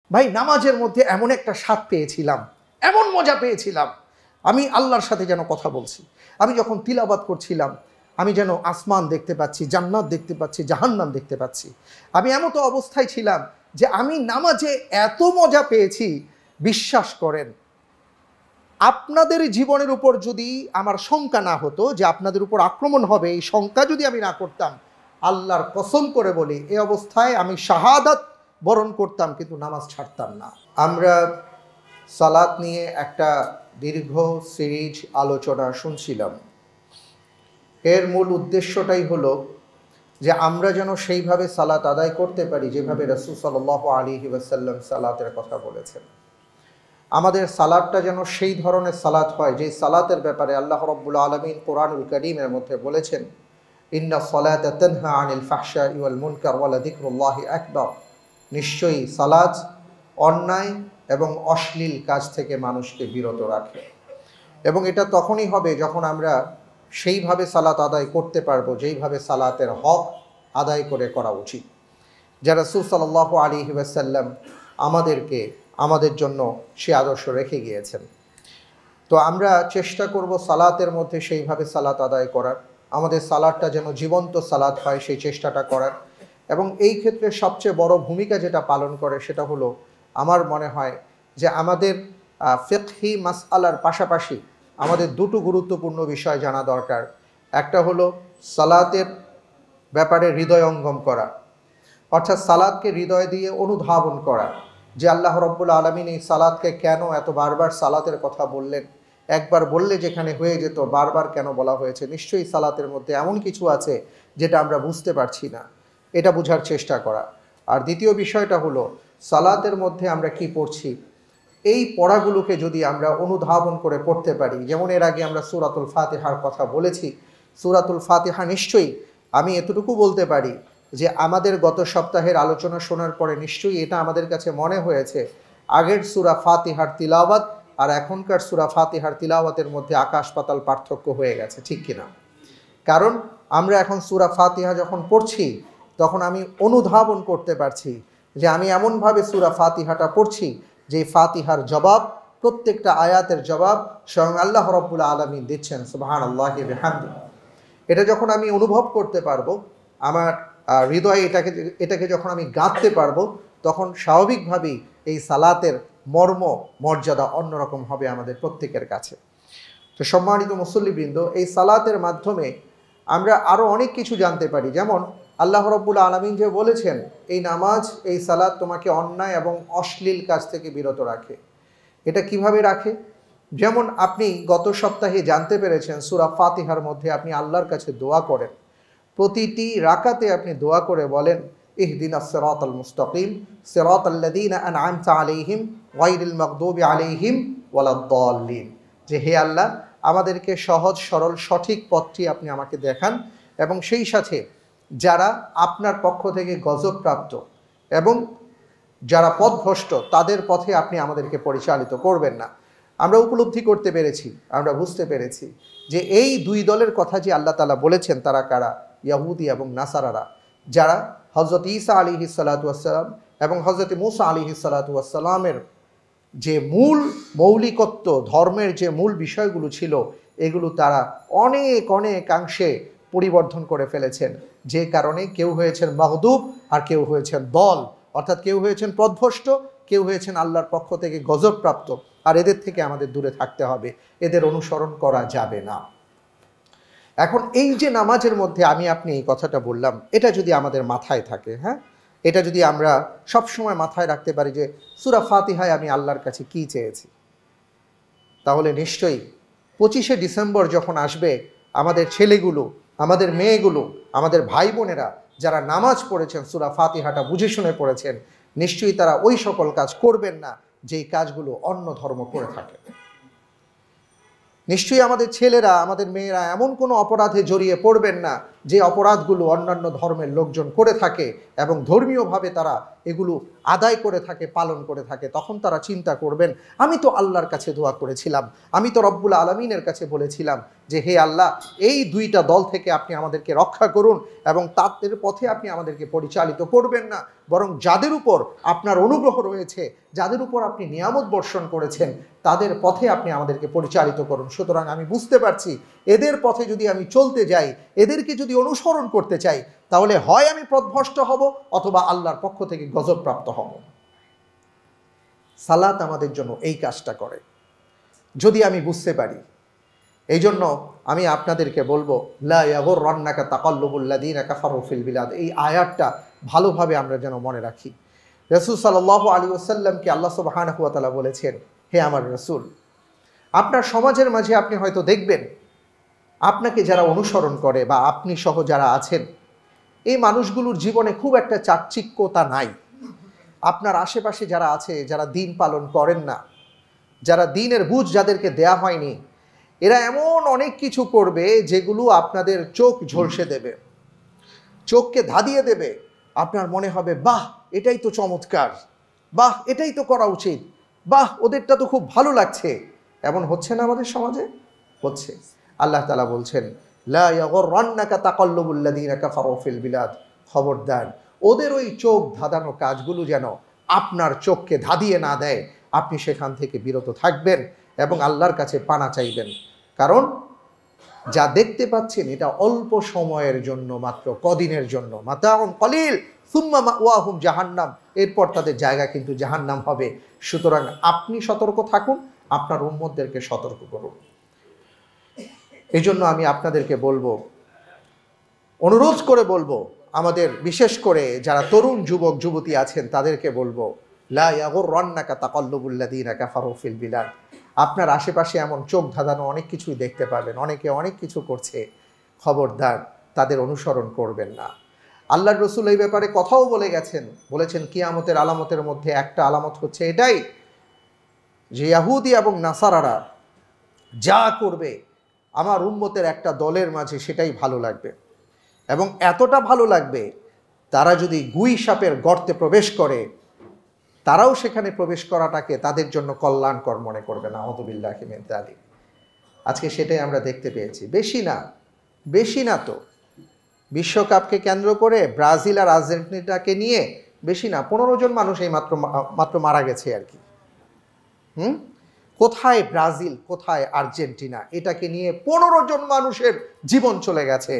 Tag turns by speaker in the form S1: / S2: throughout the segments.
S1: ভাই নামাজের মধ্যে এমন একটা স্বাদ পেয়েছিলাম, এমন মজা পেয়েছিলাম, আমি আল্লাহর সাথে যেন কথা বলছি। আমি যখন তিলাওয়াত করছিলাম আমি যেন আসমান দেখতে পাচ্ছি, জান্নাত দেখতে পাচ্ছি, জাহান্নাম দেখতে পাচ্ছি। আমি এমতো অবস্থায় ছিলাম যে আমি নামাজে এত মজা পেয়েছি, বিশ্বাস করেন আপনাদের জীবনের উপর যদি আমার শঙ্কা না হতো যে আপনাদের উপর আক্রমণ হবে, এই শঙ্কা যদি আমি না করতাম, আল্লাহর কসম করে বলি এই অবস্থায় আমি শাহাদাত বরণ করতাম, কিন্তু নামাজ ছাড়তাম না। আমরা সালাত নিয়ে একটা দীর্ঘ সিরিজ আলোচনা শুনছিলাম। এর মূল উদ্দেশ্যটাই হলো যে আমরা যেন সেইভাবে সালাত আদায় করতে পারি যেভাবে রাসূল সাল্লাল্লাহু আলাইহি ওয়াসাল্লাম সালাতের কথা বলেছেন। আমাদের সালাতটা যেন সেই ধরনের সালাত হয় যে সালাতের ব্যাপারে আল্লাহ রাব্বুল আলামিন কোরআনুল কারীমের মধ্যে বলেছেন, ইন্না সালাতা তানহা আনিল ফাহশাই ওয়াল মুনকার ওয়া লাযিকরুল্লাহি আকবার। নিশ্চয়ই সালাত অন্যায় এবং অশ্লীল কাজ থেকে মানুষকে বিরত রাখে, এবং এটা তখনই হবে যখন আমরা সেইভাবে সালাত আদায় করতে পারবো যেইভাবে সালাতের হক আদায় করে করা উচিত, যা রাসূল সাল্লাল্লাহু আলাইহি ওয়াসাল্লাম আমাদের জন্য সে আদর্শ রেখে গিয়েছেন। তো আমরা চেষ্টা করব সালাতের মধ্যে সেইভাবে সালাত আদায় করার, আমাদের সালাতটা যেন জীবন্ত সালাত হয় সেই চেষ্টাটা করার। এবং এই ক্ষেত্রে সবচেয়ে বড় ভূমিকা যেটা পালন করে সেটা হলো, আমার মনে হয় যে আমাদের ফিকহি মাসআলার পাশাপাশি আমাদের দুটো গুরুত্বপূর্ণ বিষয় জানা দরকার। একটা হলো সালাতের ব্যাপারে হৃদয়ঙ্গম করা, অর্থাৎ সালাতকে হৃদয় দিয়ে অনুধাবন করা যে আল্লাহ রাব্বুল আলামিন এই সালাতকে কেন এত বারবার সালাতের কথা বললেন, একবার বললে যেখানে হয়ে যেত বারবার কেন বলা হয়েছে। নিশ্চয়ই সালাতের মধ্যে এমন কিছু আছে যেটা আমরা বুঝতে পারছি না, এটা বোঝার চেষ্টা করা। আর দ্বিতীয় বিষয়টা হলো সালাতের মধ্যে আমরা কি পড়ছি, এই পড়াগুলোকে যদি আমরা অনুধাবন করে পড়তে পারি। যেমন এর আগে আমরা সূরাতুল ফাতিহার কথা বলেছি। সূরাতুল ফাতিহা নিশ্চয়ই আমি এতটুকু বলতে পারি যে আমাদের গত সপ্তাহের আলোচনা শোনার পরে নিশ্চয়ই এটা আমাদের কাছে মনে হয়েছে আগের সূরা ফাতিহার তিলাওয়াত আর এখনকার সূরা ফাতিহার তিলাওয়াতের মধ্যে আকাশ পাতাল পার্থক্য হয়ে গেছে, ঠিক কিনা? কারণ আমরা এখন সূরা ফাতিহা যখন পড়ছি তখন আমি অনুধাবন করতে পারছি যে আমি এমনভাবে সূরা ফাতিহাটা পড়ছি যে ফাতিহার জবাব, প্রত্যেকটা আয়াতের জবাব স্বয়ং আল্লাহ রাব্বুল আলামিন দিচ্ছেন, সুবহানাল্লাহি ওয়া বিহামদিহি। এটা যখন আমি অনুভব করতে পারবো, আমার হৃদয়ে এটাকে যখন আমি গাঁথতে পারবো, তখন স্বাভাবিকভাবেই এই সালাতের মর্ম মর্যাদা অন্যরকম হবে আমাদের প্রত্যেকের কাছে। তো সম্মানিত মুসল্লিবৃন্দ, এই সালাতের মাধ্যমে আমরা আরও অনেক কিছু জানতে পারি। যেমন আল্লাহ রাব্বুল আলামিন যে বলেছেন এই নামাজ, এই সালাত তোমাকে অন্যায় এবং অশ্লীল কাজ থেকে বিরত রাখে। এটা কিভাবে রাখে? যেমন আপনি গত সপ্তাহে জানতে পেরেছেন সূরা ফাতিহার মধ্যে আপনি আল্লাহর কাছে দোয়া করেন, প্রতিটি রাকাতে আপনি দোয়া করে বলেন, ইহদিনাস সিরাতাল মুস্তাকিম সিরাতাল্লাযীনা আন'আমতা আলাইহিম গায়রিল মাগদুবি আলাইহিম ওয়ালাদ-দাল্লিন। যে হে আল্লাহ, আমাদেরকে সহজ সরল সঠিক পথটি আপনি আমাকে দেখান, এবং সেই সাথে যারা আপনার পক্ষ থেকে গজবপ্রাপ্ত এবং যারা পথভ্রষ্ট তাদের পথে আপনি আমাদেরকে পরিচালিত করবেন না। আমরা উপলব্ধি করতে পেরেছি, আমরা বুঝতে পেরেছি যে এই দুই দলের কথা যে আল্লাহ তাআলা বলেছেন তারা কারা? ইয়াহুদি এবং নাসারারা, যারা হযরত ঈসা আলাইহিস সালাতু ওয়াস সালাম এবং হযরত মূসা আলাইহিস সালাতু ওয়াস সালামের যে মূল মৌলিকত্ব, ধর্মের যে মূল বিষয়গুলো ছিল, এগুলো তারা অনেকাংশে পরিবর্ধন করে ফেলেছেন, যে কারণে কেউ হয়েছেন মাগদুব আর কেউ হয়েছেন দল, অর্থাৎ কেউ হয়েছেন পথভ্রষ্ট, কেউ হয়েছেন আল্লাহর পক্ষ থেকে গজবপ্রাপ্ত। আর এদের থেকে আমাদের দূরে থাকতে হবে, এদের অনুসরণ করা যাবে না। এখন এই যে নামাজের মধ্যে আমি আপনি এই কথাটা বললাম, এটা যদি আমাদের মাথায় থাকে, হ্যাঁ, এটা যদি আমরা সবসময় মাথায় রাখতে পারি যে সূরা ফাতিহায় আমি আল্লাহর কাছে কি চেয়েছি, তাহলে নিশ্চয়ই 25শে ডিসেম্বর যখন আসবে, আমাদের ছেলেগুলো, আমাদের মেয়েগুলো, আমাদের ভাই বোনেরা যারা নামাজ পড়েছেন, সূরা ফাতিহাটা বুঝে শুনে পড়েছেন, নিশ্চয়ই তারা ওই সকল কাজ করবেন না যেই কাজগুলো অন্য ধর্ম করে থাকে। নিশ্চয়ই আমাদের ছেলেরা, আমাদের মেয়েরা এমন কোনো অপরাধে জড়িয়ে পড়বেন না যে অপরাধগুলো অন্যান্য ধর্মের লোকজন করে থাকে এবং ধর্মীয়ভাবে তারা এগুলো আদায় করে থাকে, পালন করে থাকে, তখন তারা চিন্তা করবেন, আমি তো আল্লাহর কাছে দোয়া করেছিলাম, আমি তো রব্বুল আলামিনের কাছে বলেছিলাম যে হে আল্লাহ, এই দুইটা দল থেকে আপনি আমাদেরকে রক্ষা করুন এবং তাদের পথে আপনি আমাদেরকে পরিচালিত করবেন না, বরং যাদের উপর আপনার অনুগ্রহ রয়েছে, যাদের উপর আপনি নিয়ামত বর্ষণ করেছেন, তাদের পথে আপনি আমাদেরকে পরিচালিত করুন। সুতরাং আমি বুঝতে পারছি এদের পথে যদি আমি চলতে যাই, এদেরকে যদি অনুসরণ করতে চাই, তাহলে হয় আমি পথভ্রষ্ট হব অথবা আল্লাহর পক্ষ থেকে গজবপ্রাপ্ত হব। সালাত আমাদের জন্য এই কাজটা করে, যদি আমি বুঝতে পারি। এই জন্য আমি আপনাদেরকে বলবো, লা ইয়াগুররান্নাকা তাকাল্লুবুল্লাযীনা কাফারু ফিল বিলাদ, এই আয়াতটা ভালোভাবে আমরা যেন মনে রাখি। রাসূল সাল্লাল্লাহু আলাইহি ওয়াসাল্লামকে আল্লাহ সুবহানাহু ওয়া তাআলা বলেছেন, হে আমার রাসূল, আপনার সমাজের মাঝে আপনি হয়তো দেখবেন আপনাকে যারা অনুসরণ করে বা আপনি সহ যারা আছেন, এই মানুষগুলোর জীবনে খুব একটা চাকচিক্যতা নাই। আপনার আশেপাশে যারা আছে, যারা দিন পালন করেন না, যারা দিনের বুঝ যাদেরকে দেয়া হয়নি, এরা এমন অনেক কিছু করবে যেগুলো আপনাদের চোখ ঝলসে দেবে, চোখকে ধাঁধিয়ে দেবে। আপনার মনে হবে, বাহ এটাই তো চমৎকার, বাহ এটাই তো করা উচিত, বাহ ওদেরটা তো খুব ভালো লাগছে। এমন হচ্ছে না আমাদের সমাজে? হচ্ছে। আল্লাহ তাআলা বলছেন, লা ইয়াগুররান্নাকা তাকাল্লুবুল্লাযীনা কাফারু ফিল বিলাদ, খবরদার ওদের ওই চোখ ধাঁধানো কাজগুলো যেন আপনার চোখকে ধাঁধিয়ে না দেয়। আপনি সেখান থেকে বিরত থাকবেন এবং আল্লাহর কাছে পানা চাইবেন। কারণ যা দেখতে পাচ্ছেন এটা অল্প সময়ের জন্য, মাত্র কদিনের জন্য। মাতাউন কলিল সুম্মা মাওয়াহুম জাহান্নাম, এরপর তাদের জায়গা কিন্তু জাহান্নাম হবে। সুতরাং আপনি সতর্ক থাকুন, আপনার উম্মতদেরকে সতর্ক করুন। এই জন্য আমি আপনাদেরকে বলবো, অনুরোধ করে বলবো, আমাদের বিশেষ করে যারা তরুণ যুবক যুবতী আছেন তাদেরকে বলবো, লা ইয়াগুররান্নাকা তাকাল্লুবুল্লাযীনা কাফারু ফিল বিলাদ। আপনার আশেপাশে এমন চোখ ধাঁধানো অনেক কিছুই দেখতে পাবেন, অনেকে অনেক কিছু করছে, খবরদার তাদের অনুসরণ করবেন না। আল্লাহর রাসূল এই ব্যাপারে কথাও বলেছেন কিয়ামতের আলামতের মধ্যে একটা আলামত হচ্ছে এটাই যে ইহুদি এবং নাসারারা যা করবে আমার উম্মতের একটা দলের মাঝে সেটাই ভালো লাগবে, এবং এতটা ভালো লাগবে তারা যদি গুই সাপের গর্তে প্রবেশ করে, তারাও সেখানে প্রবেশ করাটাকে তাদের জন্য কল্যাণকর মনে করবে না। আউযুবিল্লাহি মিন যালিক। আজকে সেটাই আমরা দেখতে পেয়েছি। বেশি না তো, বিশ্বকাপকে কেন্দ্র করে ব্রাজিল আর আর্জেন্টিনাকে নিয়ে বেশি না, 15 জন মানুষ এই মাত্র মারা গেছে আর কি। কোথায় ব্রাজিল, কোথায় আর্জেন্টিনা, এটাকে নিয়ে 15 জন মানুষের জীবন চলে গেছে।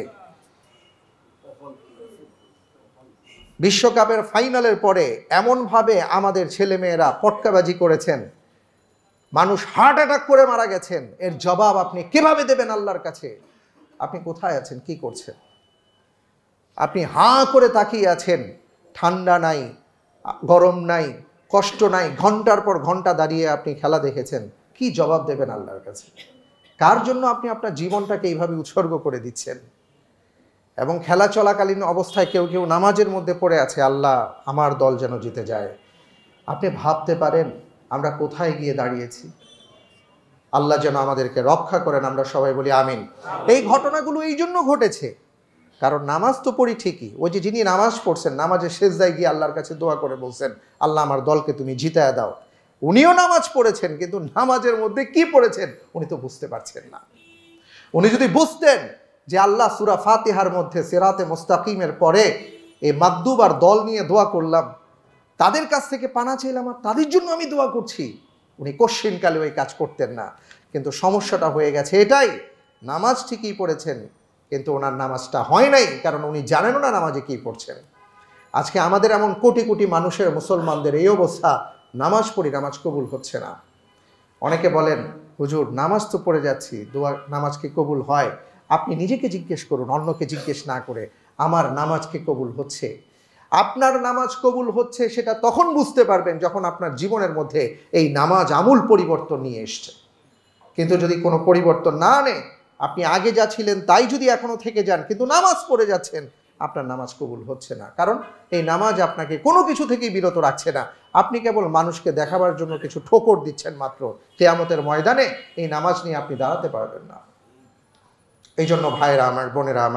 S1: বিশ্বকাপের ফাইনালের পরে এমনভাবে আমাদের ছেলেমেয়েরা পটকাবাজি করেছেন, মানুষ হার্ট অ্যাটাক করে মারা গেছেন। এর জবাব আপনি কিভাবে দেবেন আল্লাহর কাছে? আপনি কোথায় আছেন, কি করছেন? আপনি হাঁ করে তাকিয়ে আছেন, ঠান্ডা নাই, গরম নাই, কষ্ট নাই, ঘন্টার পর ঘন্টা দাঁড়িয়ে আপনি খেলা দেখেছেন, কি জবাব দেবেন আল্লাহর কাছে? কার জন্য আপনি আপনার জীবনটাকে এইভাবে উৎসর্গ করে দিচ্ছেন? এবং খেলা চলাকালীন অবস্থায় কেউ কেউ নামাজের মধ্যে পড়ে আছে, আল্লাহ আমার দল যেন জিতে যায়। আপনি ভাবতে পারেন আমরা কোথায় গিয়ে দাঁড়িয়েছি? আল্লাহ যেন আমাদেরকে রক্ষা করেন, আমরা সবাই বলি আমিন। এই ঘটনাগুলো এই জন্য ঘটেছে কারণ নামাজ তো পড়ি ঠিকই, ওই যে যিনি নামাজ পড়ছেন, নামাজের সেজদায় গিয়ে আল্লাহর কাছে দোয়া করে বলছেন, আল্লাহ আমার দলকে তুমি জিতায় দাও। উনিও নামাজ পড়েছেন, কিন্তু নামাজের মধ্যে কি পড়েছেন উনি তো বুঝতে পারছেন না। উনি যদি বুঝতেন যে আল্লাহ সূরা ফাতিহার মধ্যে সিরাতে মুস্তাকিমের পরে এই মাগদুব আর দল নিয়ে দোয়া করলাম, তাদের কাছ থেকে পানা চাইলাম আর তাদের জন্য আমি দোয়া করছি, উনি কোশ্চিনকালে ওই কাজ করতেন না। কিন্তু সমস্যাটা হয়ে গেছে এটাই, নামাজ ঠিকই পড়েছেন কিন্তু ওনার নামাজটা হয় নাই, কারণ উনি জানেনও না নামাজে কি পড়ছেন। আজকে আমাদের এমন কোটি কোটি মানুষের, মুসলমানদের এই অবস্থা, নামাজ পড়ি, নামাজ কবুল হচ্ছে না। অনেকে বলেন, হুজুর নামাজ তো পড়ে যাচ্ছি, দোয়া নামাজ কি কবুল হয়? আপনি নিজেকে জিজ্ঞেস করুন, অন্যকে জিজ্ঞেস না করে, আমার নামাজ কি কবুল হচ্ছে? আপনার নামাজ কবুল হচ্ছে সেটা তখন বুঝতে পারবেন যখন আপনার জীবনের মধ্যে এই নামাজ আমূল পরিবর্তন নিয়ে এসছে। কিন্তু যদি কোনো পরিবর্তন না আনে, আপনি আগে যা ছিলেন তাই যদি এখনো থেকে যান কিন্তু নামাজ পড়ে যাচ্ছেন, আপনার নামাজ কবুল হচ্ছে না। কারণ এই নামাজ আপনাকে কোনো কিছু থেকেই বিরত রাখছে না, আপনি কেবল মানুষকে দেখাবার জন্য কিছু ঠোকর দিচ্ছেন মাত্র। কিয়ামতের ময়দানে এই নামাজ নিয়ে আপনি দাঁড়াতে পারবেন না। এই জন্য ভাইরা আমার, বোনেরা আমার,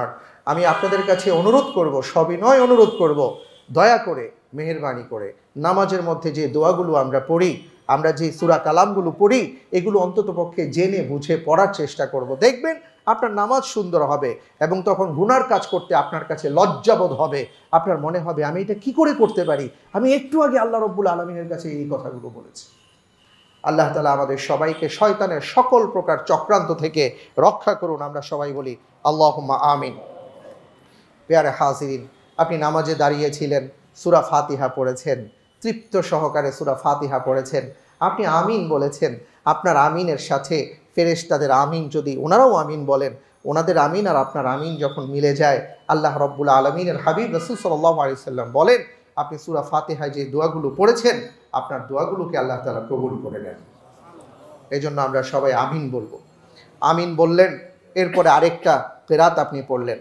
S1: আমি আপনাদের কাছে অনুরোধ করব, সবিনয় অনুরোধ করব, দয়া করে মেহেরবানি করে নামাজের মধ্যে যে দোয়াগুলো আমরা পড়ি, আমরা যে সূরা কালামগুলো পড়ি, এগুলো অন্ততপক্ষে জেনে বুঝে পড়ার চেষ্টা করব। দেখবেন আপনার নামাজ সুন্দর হবে এবং তখন গুনার কাজ করতে আপনার কাছে লজ্জাবোধ হবে। আপনার মনে হবে আমি এটা কি করে করতে পারি, আমি একটু আগে আল্লাহ রাব্বুল আলামিনের কাছে এই কথাগুলো বলেছি। আল্লাহ তাআলা আমাদের সবাইকে শয়তানের সকল প্রকার চক্রান্ত থেকে রক্ষা করুন। আমরা সবাই বলি আল্লাহুম্মা আমিন। পেয়ারে হাজিরিন, আপনি নামাজে দাঁড়িয়েছিলেন, সূরা ফাতিহা পড়েছেন, তৃপ্ত সহকারে সূরা ফাতিহা পড়েছেন, আপনি আমিন বলেছেন। আপনার আমিনের সাথে ফেরেশতাদের আমিন যদি ওনারাও আমিন বলেন, ওনাদের আমিন আর আপনার আমিন যখন মিলে যায়, আল্লাহ রাব্বুল আলামিনের হাবিব রাসূল সাল্লাল্লাহু আলাইহি সাল্লাম বলেন আপনি সূরা ফাতিহায় যে দোয়াগুলো পড়েছেন, আপনার দোয়াগুলোকে আল্লাহ তাআলা কবুল করে নেন। এই জন্য আমরা সবাই আমিন বলবো। আমিন বললেন, এরপরে আরেকটা কেরাত আপনি পড়লেন।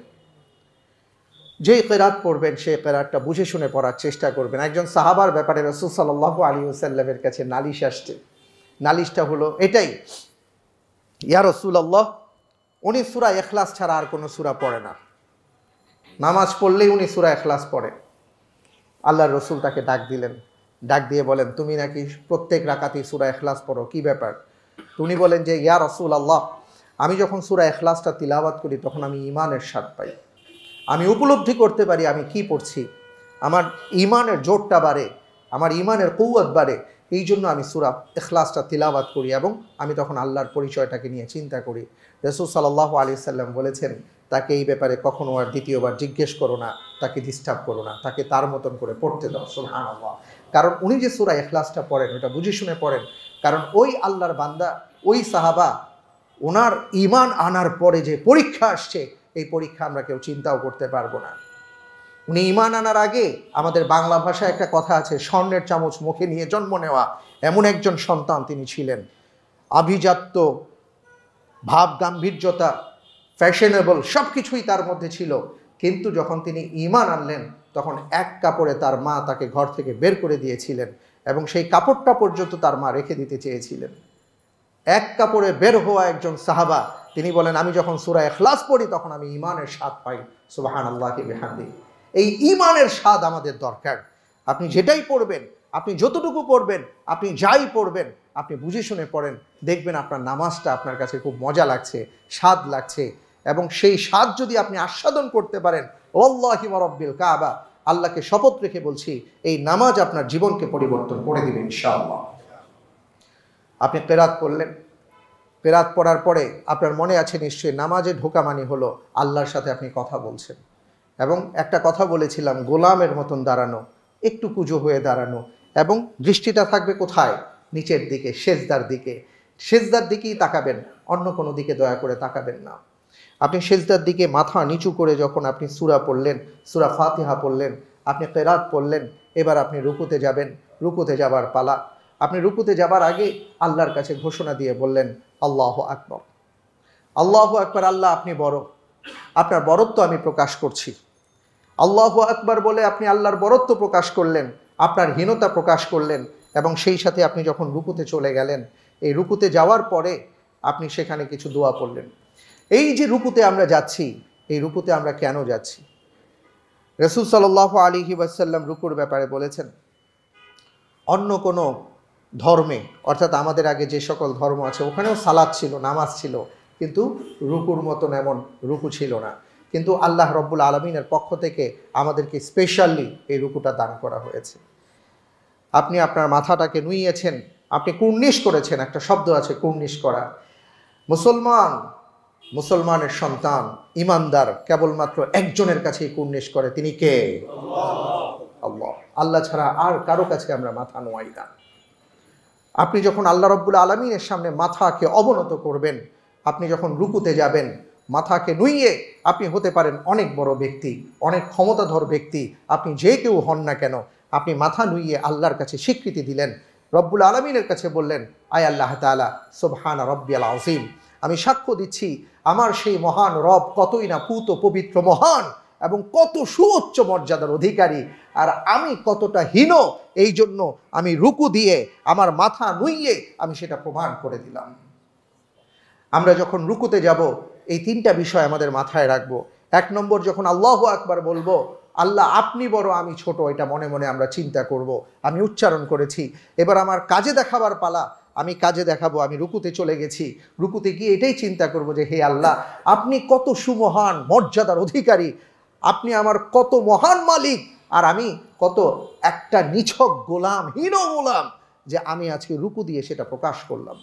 S1: যেই কেরাত পড়বেন সেই কেরাতটা বুঝে শুনে পড়ার চেষ্টা করবেন। একজন সাহাবার ব্যাপারে রাসূল সাল্লাল্লাহু আলাইহি ওয়াসাল্লামের কাছে নালিশ আসছে। নালিশটা হলো এটাই, ইয়া রাসূলুল্লাহ, উনি সূরা ইখলাস ছাড়া আর কোনো সূরা পড়ে না, নামাজ পড়লেই উনি সূরা ইখলাস পড়ে। আল্লাহর রাসূল তাকে ডাক দিলেন, ডাক দিয়ে বলেন তুমি নাকি প্রত্যেক রাকাতেই সূরা ইখলাস পড়ো, কি ব্যাপার? উনি বলেন যে ইয়া রাসূলুল্লাহ, আমি যখন সূরা ইখলাসটা তিলাওয়াত করি তখন আমি ঈমানের স্বাদ পাই, আমি উপলব্ধি করতে পারি আমি কি পড়ছি, আমার ঈমানের জোরটা বাড়ে, আমার ঈমানের কুওয়াত বাড়ে, এই জন্য আমি সূরা ইখলাসটা তিলাওয়াত করি এবং আমি তখন আল্লাহর পরিচয়টাকে নিয়ে চিন্তা করি। রাসূল সাল্লাল্লাহু আলাইহি সাল্লাম বলেছেন তাকে এই ব্যাপারে কখনো আর দ্বিতীয়বার জিজ্ঞেস করো না, তাকে ডিস্টার্ব করো না, তাকে তার মতন করে পড়তে দাও। সুবহানাল্লাহ। কারণ উনি যে সূরা ইখলাসটা পড়েন ওটা বুঝে শুনে পড়েন, কারণ ওই আল্লাহর বান্দা, ওই সাহাবা, ওনার ঈমান আনার পরে যে পরীক্ষা আসছে, এই পরীক্ষা আমরা কেউ চিন্তাও করতে পারবো না। উনি ঈমান আনার আগে, আমাদের বাংলা ভাষায় একটা কথা আছে, স্বর্ণের চামচ মুখে নিয়ে জন্ম নেওয়া, এমন একজন সন্তান তিনি ছিলেন। আভিজাত্য, ভাব গাম্ভীর্যতা, ফ্যাশনেবল সব কিছুই তার মধ্যে ছিল। কিন্তু যখন তিনি ঈমান আনলেন তখন এক কাপড়ে তার মা তাকে ঘর থেকে বের করে দিয়েছিলেন এবং সেই কাপড়টা পর্যন্ত তার মা রেখে দিতে চেয়েছিলেন। এক কাপড়ে বের হওয়া একজন সাহাবা, তিনি বলেন আমি যখন সূরা ইখলাস পড়ি তখন আমি ঈমানের স্বাদ পাই। সুবহানাল্লাহি বিহামদিহি। এই ঈমানের স্বাদ আমাদের দরকার। আপনি যেটাই পড়বেন, আপনি যতটুকু পড়বেন, আপনি যাই পড়বেন, আপনি বুঝে শুনে পড়েন, দেখবেন আপনার নামাজটা আপনার কাছে খুব মজা লাগছে, স্বাদ লাগছে। এবং সেই স্বাদ যদি আপনি আস্বাদন করতে পারেন, ওয়াল্লাহি ওয়া রাব্বিল কাবা, আল্লাহকে শপথ রেখে বলছি, এই নামাজ আপনার জীবনকে পরিবর্তন করে দিবে ইনশাআল্লাহ। আপনি কেরাত পড়লেন, কেরাত পড়ার পরে আপনার মনে আছে নিশ্চয়ই নামাজে ঢোকা মানে হলো আল্লাহর সাথে আপনি কথা বলছেন। এবং একটা কথা বলেছিলাম, গোলামের মতন দাঁড়ানো, একটু কুজো হয়ে দাঁড়ানো, এবং দৃষ্টিটা থাকবে কোথায়? নিচের দিকে, সেজদার দিকে। সেজদার দিকেই তাকাবেন, অন্য কোনো দিকে দয়া করে তাকাবেন না। আপনি সেজদার দিকে মাথা নিচু করে যখন আপনি সূরা পড়লেন, সূরা ফাতিহা পড়লেন, আপনি কেরাত পড়লেন, এবার আপনি রুকুতে যাবেন। রুকুতে যাবার পালা। আপনি রুকুতে যাবার আগে আল্লাহর কাছে ঘোষণা দিয়ে বললেন আল্লাহু আকবার। আল্লাহু আকবার, আল্লাহ আপনি বড়, আপনার বড়ত্ব আমি প্রকাশ করছি। আল্লাহু আকবার বলে আপনি আল্লাহর বড়ত্ব প্রকাশ করলেন, আপনার হীনতা প্রকাশ করলেন, এবং সেই সাথে আপনি যখন রুকুতে চলে গেলেন, এই রুকুতে যাওয়ার পরে আপনি সেখানে কিছু দোয়া পড়লেন। এই যে রুকুতে আমরা যাচ্ছি, এই রুকুতে আমরা কেন যাচ্ছি? রাসূল সাল্লাল্লাহু আলাইহি ওয়াসাল্লাম রুকুর ব্যাপারে বলেছেন, অন্য কোনো ধর্মে, অর্থাৎ আমাদের আগে যে সকল ধর্ম আছে ওখানেও সালাত ছিল, নামাজ ছিল, কিন্তু রুকুর মতন এমন রুকু ছিল না। কিন্তু আল্লাহ রব্বুল আলামিনের পক্ষ থেকে আমাদেরকে স্পেশালি এই রুকুটা দান করা হয়েছে। আপনি আপনার মাথাটাকে নুইয়েছেন, আপনি কুর্নিশ করেছেন, একটা শব্দ আছে কুর্নিশ করা। মুসলমানের সন্তান, ইমানদার কেবলমাত্র একজনের কাছেই কুর্নিশ করে, তিনি কে? আল্লাহ। আল্লাহ ছাড়া আর কারো কাছে আমরা মাথা নোয়াই না। আপনি যখন আল্লাহ রব্বুল আলামিনের সামনে মাথাকে অবনত করবেন, আপনি যখন রুকুতে যাবেন, মাথাকে নুইয়ে, আপনি হতে পারেন অনেক বড় ব্যক্তি, অনেক ক্ষমতাধর ব্যক্তি, আপনি যে কেউ হন না কেন, আপনি মাথা নুইয়ে আল্লাহর কাছে স্বীকৃতি দিলেন, রব্বুল আলামিনের কাছে বললেন, আয় আল্লাহ তাআলা সুবহানা রাব্বিয়াল আযীম, আমি সাক্ষ্য দিচ্ছি আমার সেই মহান রব কতই না পূত পবিত্র, মহান এবং কত সুউচ্চ মর্যাদার অধিকারী, আর আমি কতটা হীন, এই জন্য আমি রুকু দিয়ে আমার মাথা নুইয়ে আমি সেটা প্রমাণ করে দিলাম। আমরা যখন রুকুতে যাব, এই তিনটা বিষয় আমাদের মাথায় রাখবো। এক নম্বর, যখন আল্লাহু আকবার বলবো, আল্লাহ আপনি বড় আমি ছোট, এটা মনে মনে আমরা চিন্তা করব। আমি উচ্চারণ করেছি, এবার আমার কাজে দেখাবার পালা, আমি কাজে দেখাবো। আমি রুকুতে চলে গেছি, রুকুতে গিয়ে এটাই চিন্তা করব যে হে আল্লাহ, আপনি কত সুমহান মর্যাদার অধিকারী, আপনি আমার কত মহান মালিক, আর আমি কত একটা নিছক গোলাম, হীন গোলাম, যে আমি আজকে রুকু দিয়ে সেটা প্রকাশ করলাম।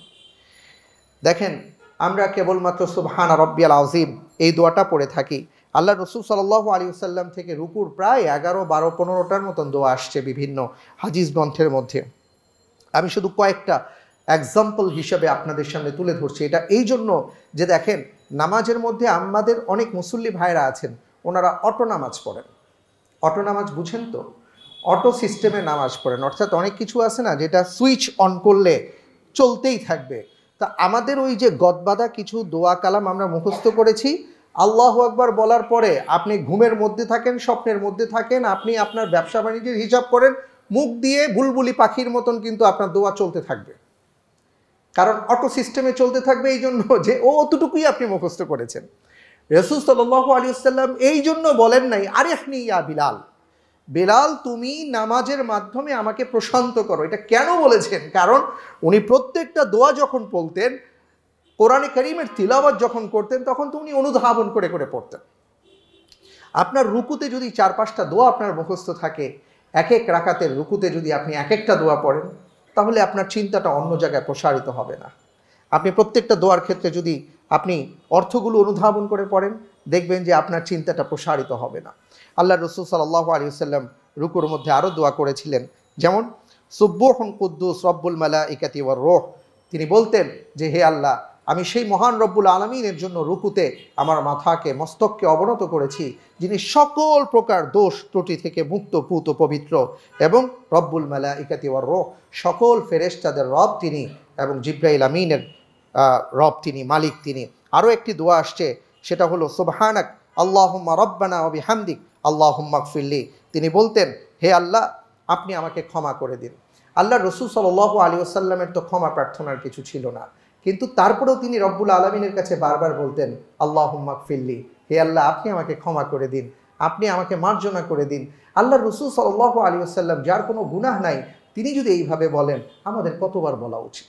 S1: দেখেন, আমরা কেবলমাত্র সুবহান রব্বিয়াল আযীম এই দোয়াটা পড়ে থাকি। আল্লাহ রসুল সাল্লাল্লাহু আলাইহি ওয়াসাল্লাম থেকে রুকুর প্রায় 11, 12, 15টার মতন দোয়া আসছে বিভিন্ন হাদিস গ্রন্থের মধ্যে। আমি শুধু কয়েকটা এক্সাম্পল হিসেবে আপনাদের সামনে তুলে ধরছি। এটা এই জন্য যে দেখেন, নামাজের মধ্যে আমাদের অনেক মুসল্লি ভাইরা আছেন, ওনারা অটো নামাজ পড়েন। অটো নামাজ বুঝেন তো? অটো সিস্টেমে নামাজ পড়েন, অর্থাৎ অনেক কিছু আছে না যেটা সুইচ অন করলে চলতেই থাকবে। তা আমাদের ওই যে গদবাদা কিছু দোয়া কালাম আমরা মুখস্থ করেছি, আল্লাহু আকবার বলার পরে আপনি ঘুমের মধ্যে থাকেন, স্বপ্নের মধ্যে থাকেন, আপনি আপনার ব্যবসা বাণিজ্যের হিসাব করেন, মুখ দিয়ে বুলবুলি পাখির মতন কিন্তু আপনার দোয়া চলতে থাকবে। কারণ অটো সিস্টেমে চলতে থাকবে, এই জন্য যে অতটুকুই আপনি মুখস্থ করেছেন। রাসূল সাল্লাল্লাহু আলাইহি ওয়াসাল্লাম এই জন্য বলেন নাই আরিফনি ইয়া বিলাল, বেলাল তুমি নামাজের মাধ্যমে আমাকে প্রশান্ত করো। এটা কেন বলেছেন? কারণ উনি প্রত্যেকটা দোয়া যখন পড়তেন, কোরআনে কারীমের তিলাওয়াত যখন করতেন, তখন তো উনি অনুধাবন করে করে পড়তেন। আপনার রুকুতে যদি 4-5টা দোয়া আপনার মুখস্থ থাকে, এক এক রাকাতের রুকুতে যদি আপনি এক একটা দোয়া পড়েন, তাহলে আপনার চিন্তাটা অন্য জায়গায় প্রসারিত হবে না। আপনি প্রত্যেকটা দোয়ার ক্ষেত্রে যদি আপনি অর্থগুলো অনুধাবন করে পড়েন, দেখবেন যে আপনার চিন্তাটা প্রসারিত হবে না। আল্লাহ রসুল সাল্লাল্লাহু আলাইহি ওয়াসাল্লাম রুকুর মধ্যে আরও দোয়া করেছিলেন, যেমন সুব্বুহুন কুদ্দুস রব্বুল মালাইকাতি ওয়ার রূহ। তিনি বলতেন যে হে আল্লাহ, আমি সেই মহান রব্বুল আলামিনের জন্য রুকুতে আমার মাথাকে, মস্তককে অবনত করেছি, যিনি সকল প্রকার দোষ ত্রুটি থেকে মুক্ত, পুত, পবিত্র, এবং রব্বুল মালাইকাতি ওয়ার রূহ, সকল ফেরেশতাদের রব তিনি, এবং জিবরাইল আমিনের রব তিনি, মালিক তিনি। আরও একটি দোয়া আসছে, সেটা হলো সুবহানাক আল্লাহুম্মা রব্বানা ওয়া বিহামদিক আল্লাহুম্মা গফিরলি। তিনি বলতেন হে আল্লাহ, আপনি আমাকে ক্ষমা করে দিন। আল্লাহ রসুল সাল্লাল্লাহু আলাইহি ওয়াসাল্লামের তো ক্ষমা প্রার্থনার কিছু ছিল না, কিন্তু তারপরেও তিনি রব্বুল আলামিনের কাছে বারবার বলতেন আল্লাহুম্মা গফিরলি, হে আল্লাহ আপনি আমাকে ক্ষমা করে দিন, আপনি আমাকে মার্জনা করে দিন। আল্লাহ রসুল সাল্লাল্লাহু আলাইহি ওয়াসাল্লাম, যার কোনো গুনাহ নাই, তিনি যদি এইভাবে বলেন, আমাদের কতবার বলা উচিত?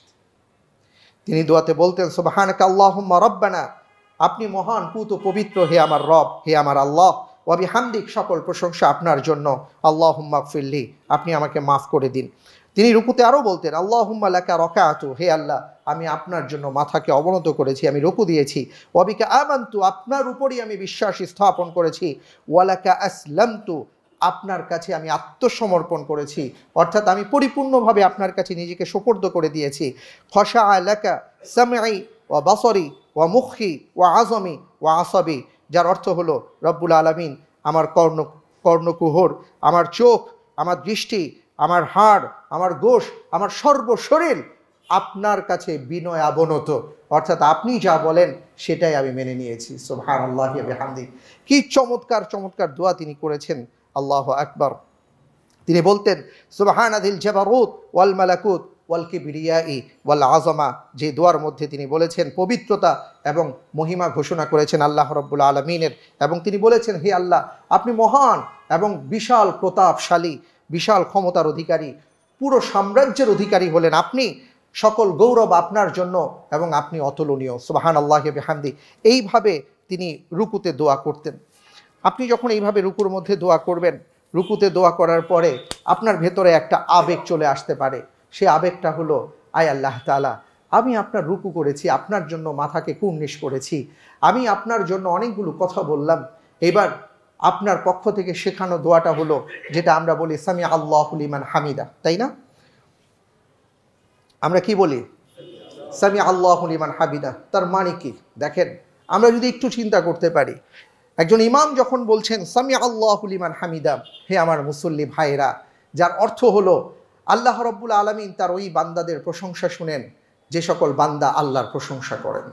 S1: তিনি দোয়াতে বলতেন সুবহানাকা আল্লাহুম্মা রব্বানা, আপনি মহান, পুত, পবিত্র, হে আমার রব, হে আমার আল্লাহ, ওয়া বিহামদিক, সকল প্রশংসা আপনার জন্য, আল্লাহুম্মা গফিরলি, আপনি আমাকে মাফ করে দিন। তিনি রুকুতে আরও বলতেন আল্লাহুম্মা লাকা রাকাতু, হে আল্লাহ আমি আপনার জন্য মাথাকে অবনত করেছি, আমি রুকু দিয়েছি। ওয়া বিকা আমানতু, আপনার উপরই আমি বিশ্বাস স্থাপন করেছি। ওয়া লাকা আসলামতু, আপনার কাছে আমি আত্মসমর্পণ করেছি, অর্থাৎ আমি পরিপূর্ণভাবে আপনার কাছে নিজেকে সোপর্দ করে দিয়েছি। খশাআ লাকা সামঈ ওয়া বাসরি ওয়া মুখি ওয়া আযমি ওয়া আসাবি, যার অর্থ হলো রব্বুল আলামিন, আমার কর্ণকুহর, আমার চোখ, আমার দৃষ্টি, আমার হাড়, আমার গোশ, আমার সর্বশরীর আপনার কাছে বিনয় অবনত, অর্থাৎ আপনি যা বলেন সেটাই আমি মেনে নিয়েছি। সুবহানাল্লাহি ওয়া বিহামদিহি। কি চমৎকার চমৎকার দোয়া তিনি করেছেন, আল্লাহু আকবার। তিনি বলতেন সুবহানাদিল জাবারুত ওয়াল মালাকুত ওয়াল কিবরিয়াই ওয়াল আযমা, যে দোয়ার মধ্যে তিনি বলেছেন পবিত্রতা এবং মহিমা ঘোষণা করেছেন আল্লাহ রাব্বুল আলামিনের, এবং তিনি বলেছেন হে আল্লাহ আপনি মহান এবং বিশাল প্রতাপশালী, বিশাল ক্ষমতার অধিকারী, পুরো সাম্রাজ্যের অধিকারী হলেন আপনি, সকল গৌরব আপনার জন্য এবং আপনি অতুলনীয়। সুবহানাল্লাহি ওয়া বিহামদিহি। এইভাবে তিনি রুকুতে দোয়া করতেন। আপনি যখন এইভাবে রুকুর মধ্যে দোয়া করবেন, রুকুতে দোয়া করার পরে আপনার ভেতরে একটা আবেগ চলে আসতে পারে। সে আবেগটা হলো, আয় আল্লাহ তাআলা, আমি আপনার রুকু করেছি, আপনার জন্য মাথাকে কুর্নিশ করেছি, আমি আপনার জন্য অনেকগুলো কথা বললাম, এবার আপনার পক্ষ থেকে শেখানো দোয়াটা হলো যেটা আমরা বলি সামি আল্লাহু লিমান হামিদা, তাই না? আমরা কি বলি? সামি আল্লাহু লিমান হামিদা। তার মানে কি দেখেন, আমরা যদি একটু চিন্তা করতে পারি, একজন ইমাম যখন বলছেন সামি আল্লাহু লিমান হামিদা, হে আমার মুসল্লি ভাইরা, যার অর্থ হলো আল্লাহ রাব্বুল আলামিন তার ওই বান্দাদের প্রশংসা শুনেন যে সকল বান্দা আল্লাহর প্রশংসা করেন।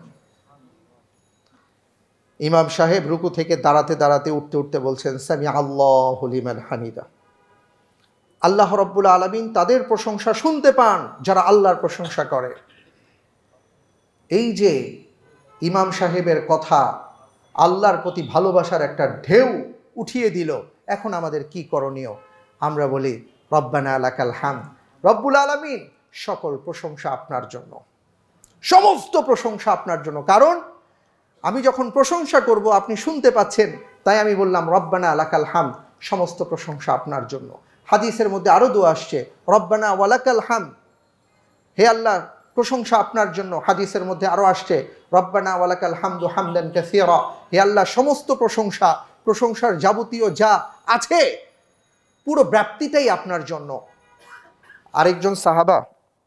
S1: ইমাম সাহেব রুকু থেকে দাঁড়াতে দাঁড়াতে উঠতে উঠতে বলছেন সামি আল্লাহু লিমান হামিদা। আল্লাহ রাব্বুল আলামিন তাদের প্রশংসা শুনতে পান যারা আল্লাহর প্রশংসা করে। এই যে ইমাম সাহেবের কথা আল্লাহর প্রতি ভালোবাসার একটা ঢেউ উঠিয়ে দিল। এখন আমাদের কি করণীয়? আমরা বলি রব্বানা লাকাল হামদ, রব্বুল আলামিন সকল প্রশংসা আপনার জন্য, সমস্ত প্রশংসা আপনার জন্য। কারণ আমি যখন প্রশংসা করব আপনি শুনতে পাচ্ছেন, তাই আমি বললাম রব্বানা লাকাল হামদ, সমস্ত প্রশংসা আপনার জন্য। হাদিসের মধ্যে আরও দোয়া আসছে রব্বানা ওয়ালাকাল হামদ, হে আল্লাহ প্রশংসা আপনার জন্য। হাদিসের মধ্যে আরও আসছে রব্বানা ওয়ালাকাল হামদু হামদান কাসীরা, হে আল্লাহ সমস্ত প্রশংসা, প্রশংসার যাবতীয় যা আছে পুরো ব্যাপ্তিটাই আপনার জন্য। আরেকজন সাহাবা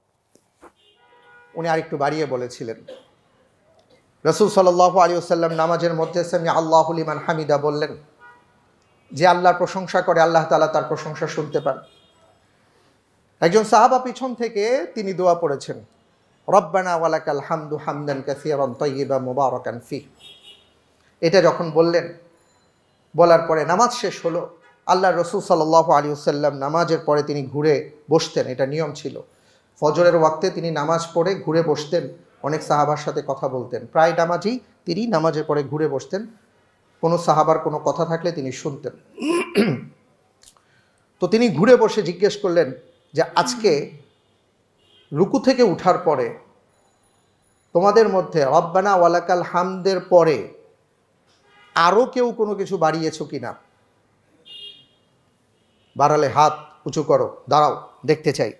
S1: উনি আরেকটু বাড়িয়ে বলেছিলেন, রাসূল সাল্লাল্লাহু আলাইহি ওয়াসাল্লাম নামাজের মধ্যে সামি আল্লাহু লিমান হামিদা বললেন, যে আল্লাহর প্রশংসা করে আল্লাহ তাআলা তার প্রশংসা শুনতে পান। একজন সাহাবা পিছন থেকে তিনি দোয়া পড়েছেন রব্বানা ওয়ালাকাল হামদু হামদান কাসীরান তাইয়্যিবান মুবারাকান ফিহ। এটা যখন বললেন, বলার পরে নামাজ শেষ হলো। আল্লাহ রাসূল সাল্লাল্লাহু আলাইহি ওয়াসাল্লাম নামাজের পরে তিনি ঘুরে বসতেন, এটা নিয়ম ছিল। ফজরের ওয়াক্তে তিনি নামাজ পড়ে ঘুরে বসতেন, অনেক সাহাবার সাথে কথা বলতেন। প্রায় নামাজেই তিনি নামাজের পরে ঘুরে বসতেন, কোনো সাহাবার কোনো কথা থাকলে তিনি শুনতেন। তো তিনি ঘুরে বসে জিজ্ঞেস করলেন যে আজকে রুকু থেকে উঠার পরে তোমাদের মধ্যে রব্বানা ওয়ালাকাল হামদের পরে আরও কেউ কোনো কিছু বাড়িয়েছো কিনা? বাড়ালে হাত উঁচু করো, দাঁড়াও দেখতে চাই।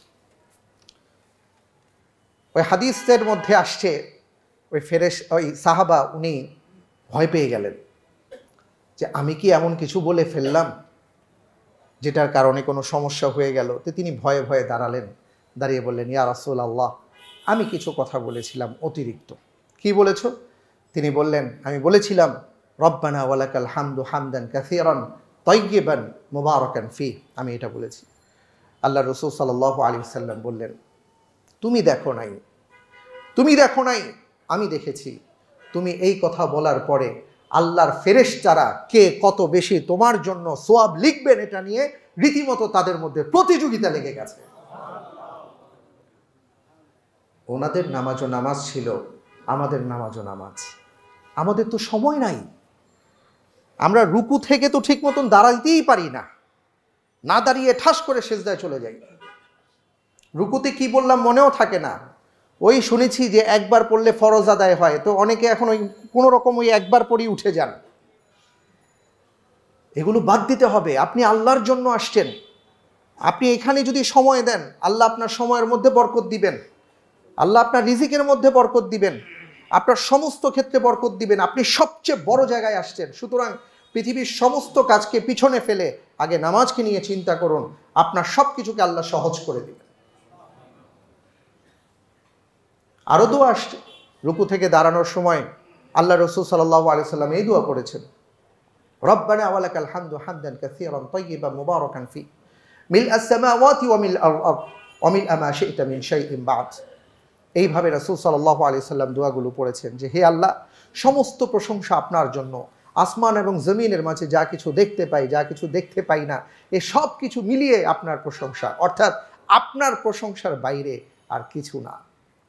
S1: ওই হাদিসের মধ্যে আসছে ওই সাহাবা উনি ভয় পেয়ে গেলেন যে আমি কি এমন কিছু বলে ফেললাম যেটার কারণে কোনো সমস্যা হয়ে গেল। তো তিনি ভয়ে ভয়ে দাঁড়ালেন, দাঁড়িয়ে বললেন ইয়া রাসূলুল্লাহ, আমি কিছু কথা বলেছিলাম অতিরিক্ত। কি বলেছো? তিনি বললেন আমি বলেছিলাম রব্বানা ওয়ালাকাল হামদু হামদান কাসীরান তাইয়্যিবান মুবারাকান ফিহ, আমি এটা বলেছি। আল্লাহ রাসূল সাল্লাল্লাহু আলাইহি ওয়াসাল্লাম বললেন তুমি দেখো নাই, আমি দেখেছি। তুমি এই কথা বলার পরে আল্লাহর ফেরেশতারা কে কত বেশি তোমার জন্য সওয়াব লিখবেন এটা নিয়ে রীতিমতো তাদের মধ্যে প্রতিযোগিতা লেগে গেছে। ওনাদের নামাজও নামাজ ছিল, আমাদের নামাজও নামাজ। আমাদের তো সময় নাই, আমরা রুকু থেকে তো ঠিক মতন দাঁড়াইতেই পারি না, না দাঁড়িয়ে ঠাস করে সিজদায় চলে যাই। রুকুতে কি বললাম মনেও থাকে না। ওই শুনেছি যে একবার পড়লে ফরজ আদায় হয়, তো অনেকে এখন ওই কোনো রকম ওই একবার পড়ি উঠে যান। এগুলো বাদ দিতে হবে। আপনি আল্লাহর জন্য আসছেন, আপনি এখানে যদি সময় দেন আল্লাহ আপনার সময়ের মধ্যে বরকত দিবেন, আল্লাহ আপনার রিজিকের মধ্যে বরকত দিবেন, আপনার সমস্ত ক্ষেত্রে বরকত দিবেন। আপনি সবচেয়ে বড় জায়গায় আসছেন। সুতরাং পৃথিবীর সমস্ত কাজকে পিছনে ফেলে আগে নামাজকে নিয়ে চিন্তা করুন, আপনার সব কিছুকে আল্লাহ সহজ করে দিবেন। আরও দোয়া আসছে, রুকু থেকে দাঁড়ানোর সময় আল্লাহ রাসূল সাল্লাল্লাহু আলাইহি ওয়াসাল্লাম এই দোয়া করেছেন রব্বানা ওয়ালাকাল হামদু হামদান কাসীরান তাইয়্যিবান মুবারাকান ফি মিলআস সামাওয়াতি ওয়া মিলআল আরদ ওয়া মিলআ মা শি'তা মিন শাইইন বা'দ। এইভাবে রাসূল সাল্লাল্লাহু আলাইহি ওয়াসাল্লাম দোয়াগুলো পড়েছেন যে হে আল্লাহ সমস্ত প্রশংসা আপনার জন্য, আসমান এবং জমিনের মাঝে যা কিছু দেখতে পাই যা কিছু দেখতে পাই না এ সব কিছু মিলিয়ে আপনার প্রশংসা, অর্থাৎ আপনার প্রশংসার বাইরে আর কিছু না।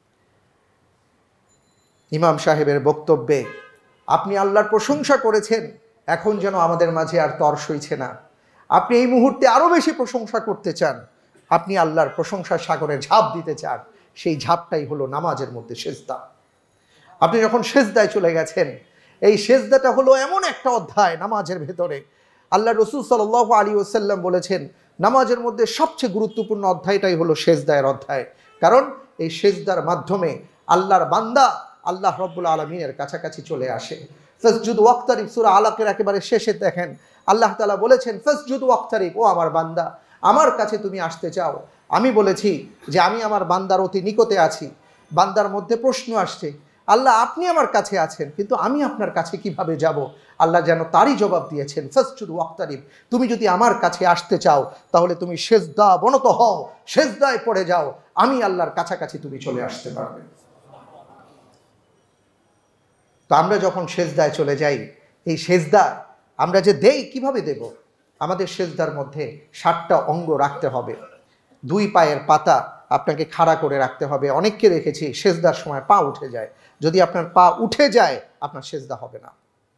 S1: ইমাম সাহেবের বক্তব্যে আপনি আল্লাহর প্রশংসা করেছেন, এখন যেন আমাদের মাঝে আর তর সইছে না। আপনি এই মুহূর্তে আরও বেশি প্রশংসা করতে চান, আপনি আল্লাহর প্রশংসার সাগরে ঝাঁপ দিতে চান। সেই ঝাঁপটাই হলো নামাজের মধ্যে সেজদা। আপনি যখন সেজদায় চলে গেছেন, এই সেজদাটা হলো এমন একটা অধ্যায় নামাজের ভেতরে। আল্লাহ রাসূল সাল্লাল্লাহু আলাইহি ওয়াসাল্লাম বলেছেন নামাজের মধ্যে সবচেয়ে গুরুত্বপূর্ণ অধ্যায়টাই হলো সেজদায়ের অধ্যায়। কারণ এই সেজদার মাধ্যমে আল্লাহর বান্দা আল্লাহ রাব্বুল আলামিনের কাছাকাছি চলে আসে। ফাসজুদ ওয়াক্তারিব, সূরা আলাকের একেবারে শেষে দেখেন আল্লাহ তাআলা বলেছেন ফাসজুদ ওয়াক্তারিব, ও আমার বান্দা আমার কাছে তুমি আসতে চাও। আমি বলেছি যে আমি আমার বান্দার অতি নিকটে আছি। বান্দার মধ্যে প্রশ্ন আসছে আল্লাহ আপনি আমার কাছে আছেন, কিন্তু আমি আপনার কাছে কিভাবে যাব? আল্লাহ যেন তারই জবাব দিয়েছেন ফাসজুদ ওয়াক্তারিব, তুমি যদি আমার কাছে আসতে চাও তাহলে তুমি সেজদা বনত হও, সেজদায় পড়ে যাও, আমি আল্লাহর কাছাকাছি তুমি চলে আসতে পারবে। তো আমরা যখন সেজদায় চলে যাই, এই সেজদা আমরা যে দেই কিভাবে দেব? আমাদের সেজদার মধ্যে 7টা অঙ্গ রাখতে হবে। 2 পায়ের পাতা আপনাকে খাড়া করে রাখতে হবে। অনেককে দেখেছি সেজদার সময় পা উঠে যায়। যদি আপনার পা উঠে যায় আপনার সেজদা হবে না।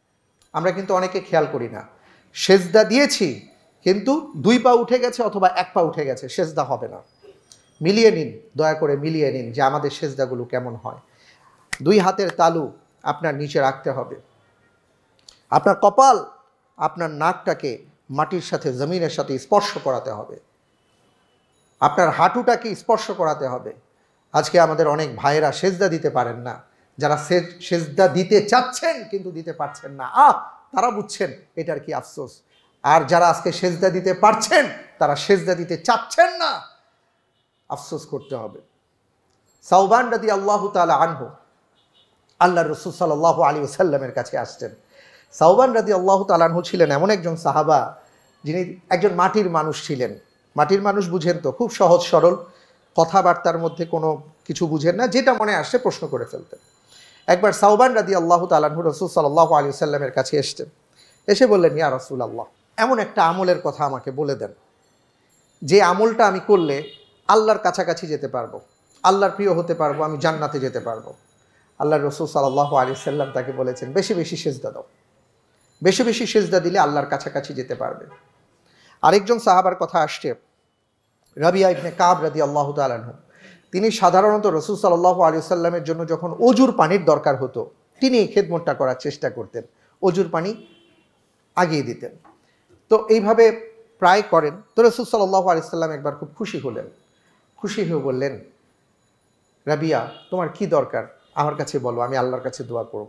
S1: আমরা কিন্তু অনেকে খেয়াল করি না, সেজদা দিয়েছি কিন্তু 2 পা উঠে গেছে অথবা 1 পা উঠে গেছে, সেজদা হবে না। মিলিয়ে নিন, দয়া করে মিলিয়ে নিন যে আমাদের সেজদাগুলো কেমন হয়। 2 হাতের তালু আপনার নিচে রাখতে হবে, আপনার কপাল, আপনার নাকটাকে মাটির সাথে, জমিনের সাথে স্পর্শ করাতে হবে, আপনার হাঁটুটাকে স্পর্শ করাতে হবে। আজকে আমাদের অনেক ভাইয়েরা সেজদা দিতে পারেন না, যারা সেজদা দিতে চাচ্ছেন কিন্তু দিতে পারছেন না, তারা বুঝছেন এটার কি আফসোস। আর যারা আজকে সেজদা দিতে পারছেন তারা সেজদা দিতে চাচ্ছেন না, আফসোস করতে হবে। সাওবান রাদিয়াল্লাহু তাআলা আনহু আল্লাহর রাসূল সাল্লাল্লাহু আলাইহি ওয়াসাল্লামের কাছে আসতেন। সাওবান রাদিয়াল্লাহু তাআলা আনহু ছিলেন এমন একজন সাহাবা যিনি একজন মাটির মানুষ ছিলেন। মাটির মানুষ বুঝেন তো, খুব সহজ সরল, কথাবার্তার মধ্যে কোনো কিছু বুঝেন না, যেটা মনে আসছে প্রশ্ন করে ফেলতেন। একবার সাওবান রাদিয়াল্লাহু তাআলা আনহু রাসূল সাল্লাল্লাহু আলাইহি ওয়াসাল্লামের কাছে এসেছেন। এসে বললেন, ইয়া রাসূলুল্লাহ, এমন একটা আমলের কথা আমাকে বলে দেন যে আমলটা আমি করলে আল্লাহর কাছাকাছি যেতে পারবো, আল্লাহর প্রিয় হতে পারবো, আমি জান্নাতে যেতে পারবো। আল্লাহর রাসূল সাল্লাল্লাহু আলাইহি ওয়াসাল্লাম তাকে বলেছেন, বেশি বেশি সেজদা দাও, বেশি বেশি সেজদা দিলে আল্লাহর কাছাকাছি যেতে পারবে। আরেকজন সাহাবার কথা আসছে, রাবিয়া ইবনে কাব রাদিয়াল্লাহু তাআলা আনহু। তিনি সাধারণত রাসূল সাল্লাল্লাহু আলাইহি ওয়াসাল্লামের জন্য যখন অজুর পানির দরকার হতো, তিনি এই খেদমতটা করার চেষ্টা করতেন, অজুর পানি আগিয়ে দিতেন। তো এইভাবে প্রায় করেন। তো রাসূল সাল্লাল্লাহু আলাইহি ওয়াসাল্লাম একবার খুব খুশি হলেন, খুশি হয়ে বললেন, রাবিয়া, তোমার কি দরকার আমার কাছে বলো, আমি আল্লাহর কাছে দোয়া করব।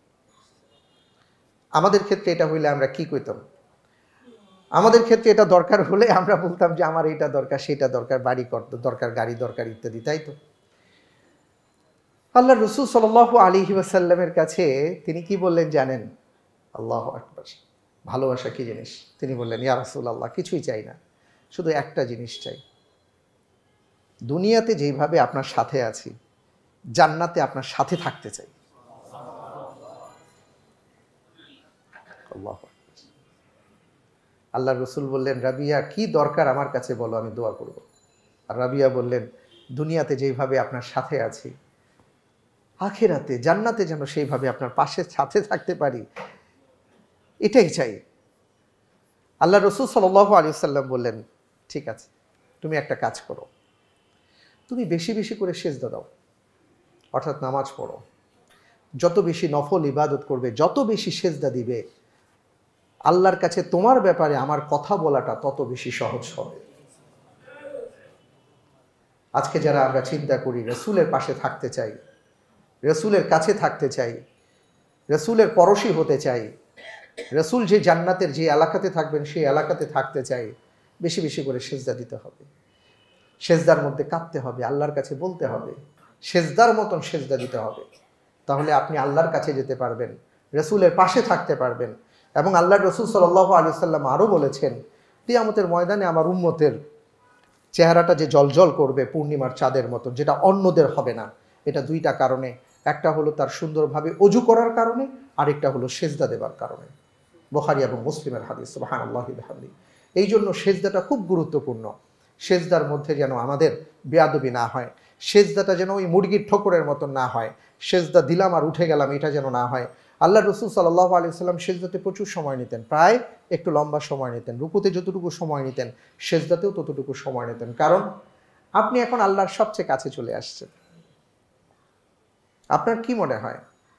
S1: আমাদের ক্ষেত্রে এটা হইলে আমরা কি কইতাম? আমাদের ক্ষেত্রে এটা দরকার হলে আমরা বলতাম যে আমার এটা দরকার, সেটা দরকার, বাড়ি দরকার, গাড়ি দরকার, ইত্যাদি, তাই তো? আল্লাহ রাসূল সাল্লাল্লাহু আলাইহি ওয়াসাল্লামের কাছে তিনি কি বললেন জানেন? আল্লাহু আকবার, ভালোবাসা কি জিনিস। তিনি বললেন, ইয়া রাসূলুল্লাহ, কিছুই চাই না, শুধু একটা জিনিস চাই, দুনিয়াতে যেইভাবে আপনার সাথে আছি, জান্নাতে আপনার সাথে থাকতে চাই। আল্লাহু আকবার। আল্লাহ রসুল বললেন, রাবিয়া, কি দরকার আমার কাছে বলো, আমি দোয়া করব। আর রাবিয়া বললেন, দুনিয়াতে যেইভাবে আপনার সাথে আছি, আখিরাতে জান্নাতে যেন সেইভাবে আপনার পাশে সাথে থাকতে পারি, এটাই চাই। আল্লাহ রসুল সাল্লাল্লাহু আলাইহি ওয়াসাল্লাম বললেন, ঠিক আছে, তুমি একটা কাজ করো, তুমি বেশি বেশি করে সেজদা দাও, অর্থাৎ নামাজ পড়ো। যত বেশি নফল ইবাদত করবে, যত বেশি সেজদা দিবে, আল্লাহর কাছে তোমার ব্যাপারে আমার কথা বলাটা তত বেশি সহজ হবে। আজকে যারা আমরা চিন্তা করি রসুলের পাশে থাকতে চাই, রসুলের কাছে থাকতে চাই, রসুলের পরশী হতে চাই, রসুল যে জান্নাতের যে এলাকাতে থাকবেন সেই এলাকাতে থাকতে চাই, বেশি বেশি করে সেজদা দিতে হবে, সেজদার মধ্যে কাঁদতে হবে, আল্লাহর কাছে বলতে হবে, সেজদার মতন সেজদা দিতে হবে। তাহলে আপনি আল্লাহর কাছে যেতে পারবেন, রসুলের পাশে থাকতে পারবেন। এবং আল্লাহর রসুল সাল্লাল্লাহু আলাইহি ওয়াসাল্লাম আরও বলেছেন, কিয়ামতের ময়দানে আমার উম্মতের চেহারাটা যে জলজল করবে পূর্ণিমার চাঁদের মতো, যেটা অন্যদের হবে না। এটা 2টা কারণে, একটা হলো তার সুন্দরভাবে অজু করার কারণে, আরেকটা হলো সেজদা দেবার কারণে। বুখারী এবং মুসলিমের হাদিস। সুবহানাল্লাহি বিহামদিহি। এই জন্য সেজদাটা খুব গুরুত্বপূর্ণ। সেজদার মধ্যে যেন আমাদের বেয়াদবি না হয়, সেজদাটা যেন ওই মুরগির ঠোকরের মতন না হয়, সেজদা দিলাম আর উঠে গেলাম, এটা যেন না হয়। আল্লাহ রসুল সাল্লাল্লাহু আলাইহি ওয়াসাল্লাম সেজদাতে প্রচুর সময় নিতেন, প্রায় একটু লম্বা সময় নিতেন। রুকুতে যতটুকু সময় নিতেন, সেজদাতেও ততটুকু সময় নিতেন। কারণ আপনি এখন আল্লাহর সবচেয়ে কাছে চলে আসছেন। আপনার কি মনে হয়,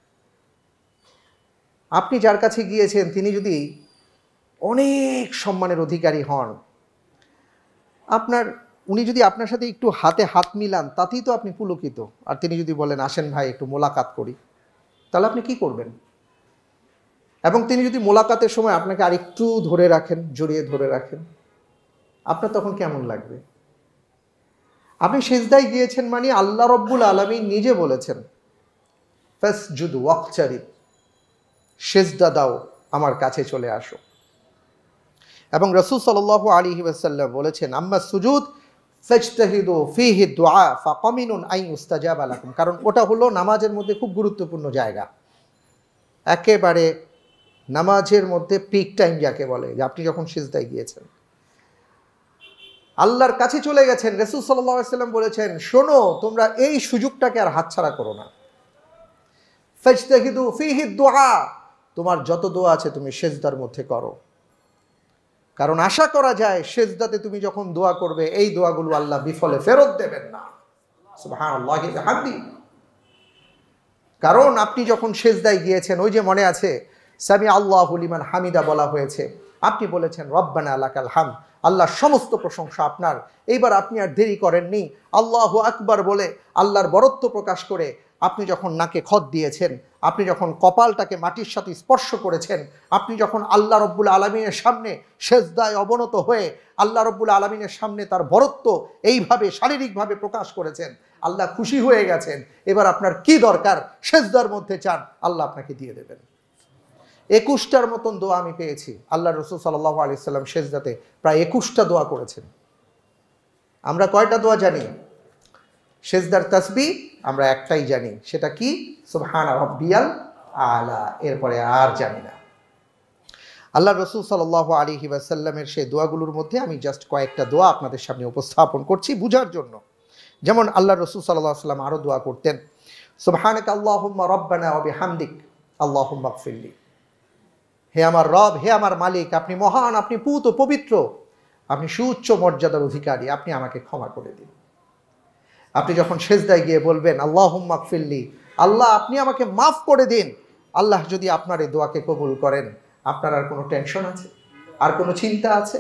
S1: আপনি যার কাছে গিয়েছেন তিনি যদি অনেক সম্মানের অধিকারী হন, উনি যদি আপনার সাথে একটু হাতে হাত মিলান, তাতেই তো আপনি পুলকিত। আর তিনি যদি বলেন, আসেন ভাই একটু মোলাকাত করি, তাহলে আপনি কি করবেন? এবং তিনি যদি মোলাকাতের সময় আপনাকে আরেকটু ধরে রাখেন, জড়িয়ে ধরে রাখেন, আপনার তখন কেমন লাগবে? আপনি সেজদায় গিয়েছেন মানে আল্লাহ রব্বুল আলামিন নিজে বলেছেন, ফাসজুদ ওয়াকতারিব, সেজদা দাও, আমার কাছে চলে আসো। এবং রাসূল সাল্লাল্লাহু আলাইহি ওয়াসাল্লাম বলেছেন, আম্মা সুজুদ ফাজতাহিদু ফীহি দুআ ফাকামিনুন আন ইউস্তাজাবা লাকুম। কারণ ওটা হলো নামাজের মধ্যে খুব গুরুত্বপূর্ণ জায়গা, একেবারে নামাজের মধ্যে পিক টাইম যাকে বলে, যে আপনি যখন সিজদায় গিয়েছেন, আল্লাহর কাছে চলে গেছেন। রাসূল সাল্লাল্লাহু আলাইহি ওয়াসাল্লাম বলেছেন, শোনো, তোমরা এই সুযোগটাকে আর হাতছাড়া করো না। ফাজতাহিদু ফীহি দুআ, তোমার যত দোয়া আছে তুমি সেজদার মধ্যে করো, কারণ আশা করা যায় সেজদাতে তুমি যখন দোয়া করবে এই দোয়াগুলো আল্লাহ বিফলে ফেরত দেবেন না। সুবহানাল্লাহি ওয়া বিহামদিহি। কারণ আপনি যখন সেজদায় গিয়েছেন, ওই যে মনে আছে সামি আল্লাহু লিমান হামিদা বলা হয়েছে, আপনি বলেছেন রব্বানা লাকাল হামদ, আল্লাহর সমস্ত প্রশংসা আপনার। এইবার আপনি আর দেরি করেননি, আল্লাহু আকবার বলে আল্লাহর বরত্ব প্রকাশ করে আপনি যখন নাকে খত দিয়েছেন, আপনি যখন কপালটাকে মাটির সাথে স্পর্শ করেছেন, আপনি যখন আল্লাহ রব্বুল আলমিনের সামনে সেজদায় অবনত হয়ে আল্লাহ রব্বুল আলমিনের সামনে তার বরত্ব এইভাবে শারীরিকভাবে প্রকাশ করেছেন, আল্লাহ খুশি হয়ে গেছেন। এবার আপনার কি দরকার, সেজদার মধ্যে চান, আল্লাহ আপনাকে দিয়ে দেবেন। 21টার মতন দোয়া আমি পেয়েছি। আল্লাহ রসুল সাল্লাল্লাহু আলাইহি সাল্লাম সেজদাতে প্রায় 21টা দোয়া করেছেন। আমরা কয়টা দোয়া জানি? সেজদার তাসবিহ আমরা একটাই জানি, সেটা কি? সুবহানা রাব্বিয়াল আলা। এরপরে আর জানি না। আল্লাহ রসুল সাল্লাল্লাহু আলাইহি ওয়াসাল্লামের সেই দোয়াগুলোর মধ্যে আমি জাস্ট কয়েকটা দোয়া আপনাদের সামনে উপস্থাপন করছি বুঝার জন্য। যেমন আল্লাহ রসুল সাল্লাল্লাহু আলাইহি ওয়াসাল্লাম আরও দোয়া করতেন, সুবহানাকা আল্লাহুম্মা রাব্বানা ওয়া বিহামদিক আল্লাহুম্মা গফিরলি। হে আমার রব, হে আমার মালিক, আপনি মহান, আপনি পূত পবিত্র, আপনি সুউচ্চ মর্যাদার অধিকারী, আপনি আমাকে ক্ষমা করে দিন। আপনি যখন সেজদায় গিয়ে বলবেন আল্লাহুম্মা গফিরলি, আল্লাহ আপনি আমাকে মাফ করে দিন, আল্লাহ যদি আপনার এই দোয়াকে কবুল করেন, আপনার আর কোনো টেনশন আছে? আর কোনো চিন্তা আছে?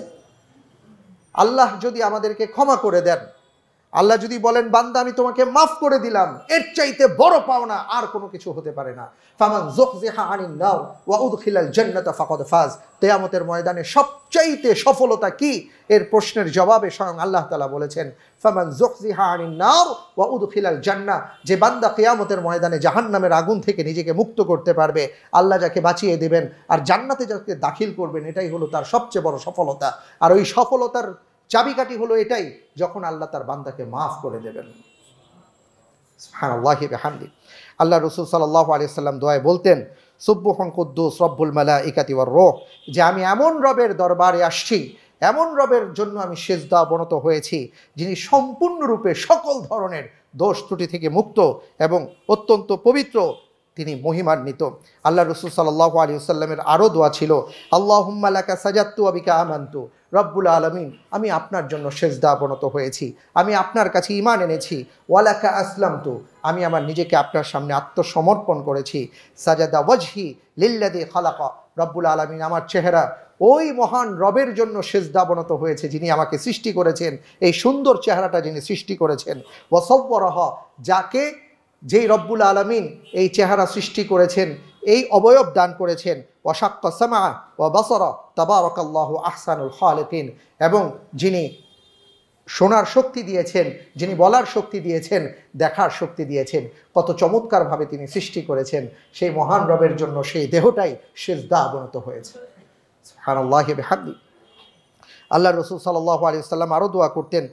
S1: আল্লাহ যদি আমাদেরকে ক্ষমা করে দেন, আল্লাহ যদি বলেন বান্দা আমি তোমাকে মাফ করে দিলাম, এর চাইতে বড় পাওনা আর কোনো কিছু হতে পারে না। ফামান যুহযিহা আনিন নার ওয়া উদখিলাল জান্নাতা ফাকাদ ফাজ। কিয়ামতের ময়দানে সবচাইতে সফলতা কি? এর প্রশ্নের জবাবে স্বয়ং আল্লাহ তাআলা বলেছেন ফামান যুহযিহা আনিন নার ওয়া উদখিলাল জান্নাহ। যে বান্দা কিয়ামতের ময়দানে জাহান্নামের আগুন থেকে নিজেকে মুক্ত করতে পারবে, আল্লাহ যাকে বাঁচিয়ে দেবেন আর জান্নাতে যাকে দাখিল করবেন, এটাই হলো তার সবচেয়ে বড় সফলতা। আর ওই সফলতার চাবিকাঠি হলো এটাই, যখন আল্লাহ তার বান্দাকে মাফ করে দেবেন। সুবহানাল্লাহি ওয়া বিহামদিহি। আল্লাহ রাসূল সাল্লাল্লাহু আলাইহি ওয়াসাল্লাম দোয়ায় বলতেন সুবহান কুদ্দুস রব্বুল মালাইকাতি ওয়ার রূহ, যে আমি এমন রবের দরবারে আসছি, এমন রবের জন্য আমি সেজদা অবনত হয়েছি, যিনি সম্পূর্ণরূপে সকল ধরনের দোষ ত্রুটি থেকে মুক্ত এবং অত্যন্ত পবিত্র, তিনি মহিমান্বিত। আল্লাহ রাসূল সাল্লাল্লাহু আলাইহি ওয়াসাল্লামের আরও দোয়া ছিল আল্লাহুম্মা লাকা সাজাদতু ওয়া বিকা আমানতু। রব্বুল আলামিন, আমি আপনার জন্য সেজদা অবনত হয়েছি, আমি আপনার কাছে ঈমান এনেছি। ওয়ালাকা আসলামতু, আমি আমার নিজেকে আপনার সামনে আত্মসমর্পণ করেছি। সাজাদা ওয়াজহি লিল্লাযী খালাকা। রব্বুল আলামিন, আমার চেহারা ওই মহান রবের জন্য সেজদা অবনত হয়েছে যিনি আমাকে সৃষ্টি করেছেন, এই সুন্দর চেহারাটা যিনি সৃষ্টি করেছেন। ওয়া সাওয়ারাহা, যাকে যেই রব্বুল আলামিন এই চেহারা সৃষ্টি করেছেন, এই অবয়ব দান করেছেন। ওয়াশাক্কা সামআ ওয়া বাসারা তাবারাকাল্লাহু আহসানুল খালিকিন, এবং যিনি শোনার শক্তি দিয়েছেন, যিনি বলার শক্তি দিয়েছেন, দেখার শক্তি দিয়েছেন, কত চমৎকারভাবে তিনি সৃষ্টি করেছেন, সেই মহান রবের জন্য সেই দেহটাই সিজদা অবনত হয়েছে। সুবহানাল্লাহি ওয়া বিহামদিহি। আল্লাহ রাসূল সাল্লাল্লাহু আলাইহি ওয়াসাল্লাম আরও দোয়া করতেন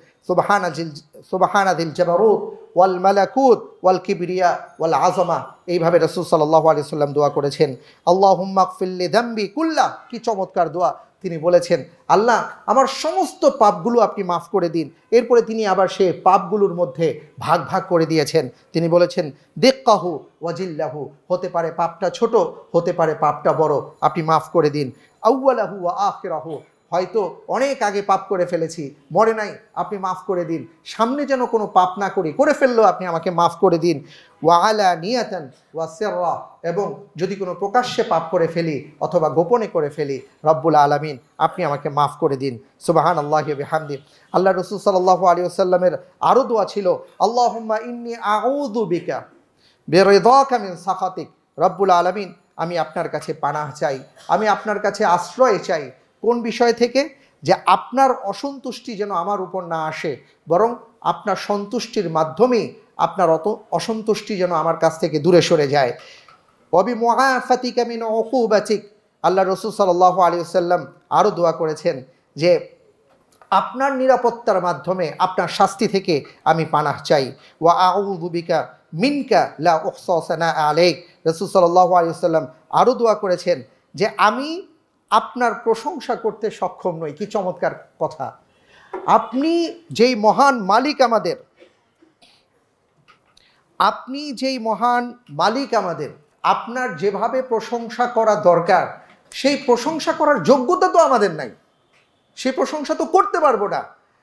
S1: সুবহানাযিল জাবারুত ওয়াল মালাকুত ওয়াল কিবরিয়া ওয়াল আযমা। এইভাবে রাসূল সাল্লাল্লাহু আলাইহি ওয়াসাল্লাম দোয়া করেছেন আল্লাহুম্মা গফিরলি যামবি কুল্লা। কি চমৎকার দোয়া! তিনি বলেছেন আল্লাহ আমার সমস্ত পাপগুলো আপনি মাফ করে দিন। এরপরে তিনি আবার সে পাপগুলোর মধ্যে ভাগ ভাগ করে দিয়েছেন। তিনি বলেছেন দিক্কাহু ওয়াজিল্লাহু, হতে পারে পাপটা ছোট, হতে পারে পাপটা বড়, আপনি মাফ করে দিন। আউয়ালাহু ওয়া আখিরাহু, হয়তো অনেক আগে পাপ করে ফেলেছি, মরে নাই, আপনি মাফ করে দিন। সামনে যেন কোনো পাপ না করি, করে ফেললেও আপনি আমাকে মাফ করে দিন। ওয়া আলা নিয়াতান ওয়া সিররা, এবং যদি কোনো প্রকাশ্যে পাপ করে ফেলি অথবা গোপনে করে ফেলি, রব্বুল আলামিন আপনি আমাকে মাফ করে দিন। সুবহানাল্লাহি ওয়া বিহামদিহি। আল্লাহ রাসূল সাল্লাল্লাহু আলাইহি ওয়াসাল্লামের আরও দোয়া ছিল আল্লাহুম্মা ইন্নী আউযু বিকা বিরিদাকা মিন সাখাতিক। রব্বুল আলামিন, আমি আপনার কাছে পানাহ চাই, আমি আপনার কাছে আশ্রয় চাই। কোন বিষয় থেকে? যে আপনার অসন্তুষ্টি যেন আমার উপর না আসে, বরং আপনার সন্তুষ্টির মাধ্যমেই আপনার অসন্তুষ্টি যেন আমার কাছ থেকে দূরে সরে যায়। ওয়াবি মুআফাতিকা মিন উকুবাতিক। আল্লাহ রাসূল সাল্লাল্লাহু আলাইহি ওয়াসাল্লাম আরও দোয়া করেছেন যে আপনার নিরাপত্তার মাধ্যমে আপনার শাস্তি থেকে আমি পানাহ চাই। ওয়া আউযু বিকা মিনকা লা উহসা সানা আলাইক। রাসূল সাল্লাল্লাহু আলাইহি ওয়াসাল্লাম আরও দোয়া করেছেন যে আমি আপনার প্রশংসা করতে সক্ষম নই। কি চমৎকার কথা! আপনি যেই মহান মালিক আমাদের, আপনি যেই মহান মালিক আমাদের, আপনার যেভাবে প্রশংসা করা দরকার সেই প্রশংসা করার যোগ্যতা তো আমাদের নাই, সেই প্রশংসা তো করতে পারবো না।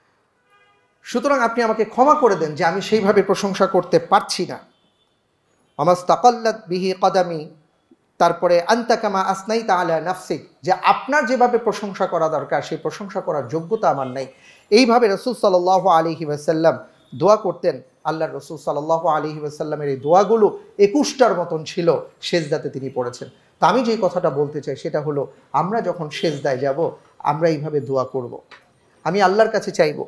S1: সুতরাং আপনি আমাকে ক্ষমা করে দেন যে আমি সেইভাবে প্রশংসা করতে পারছি না। আমাস্তাকাল্লাত বিহি কদামি, তারপরে আনতা কামা আসনাইতা আলা নাফসিক, যে আপনার যেভাবে প্রশংসা করা দরকার সেই প্রশংসা করার যোগ্যতা আমার নাই। এইভাবে রাসূল সাল্লাল্লাহু আলাইহি ওয়াসাল্লাম দোয়া করতেন। আল্লাহর রাসূল সাল্লাল্লাহু আলাইহি ওয়াসাল্লামের এই দোয়াগুলো 21টার মতন ছিল, সেজদাতে তিনি পড়েছেন। তো আমি যেই কথাটা বলতে চাই সেটা হলো, আমরা যখন সেজদায় যাব আমরা এইভাবে দোয়া করব। আমি আল্লাহর কাছে চাইব,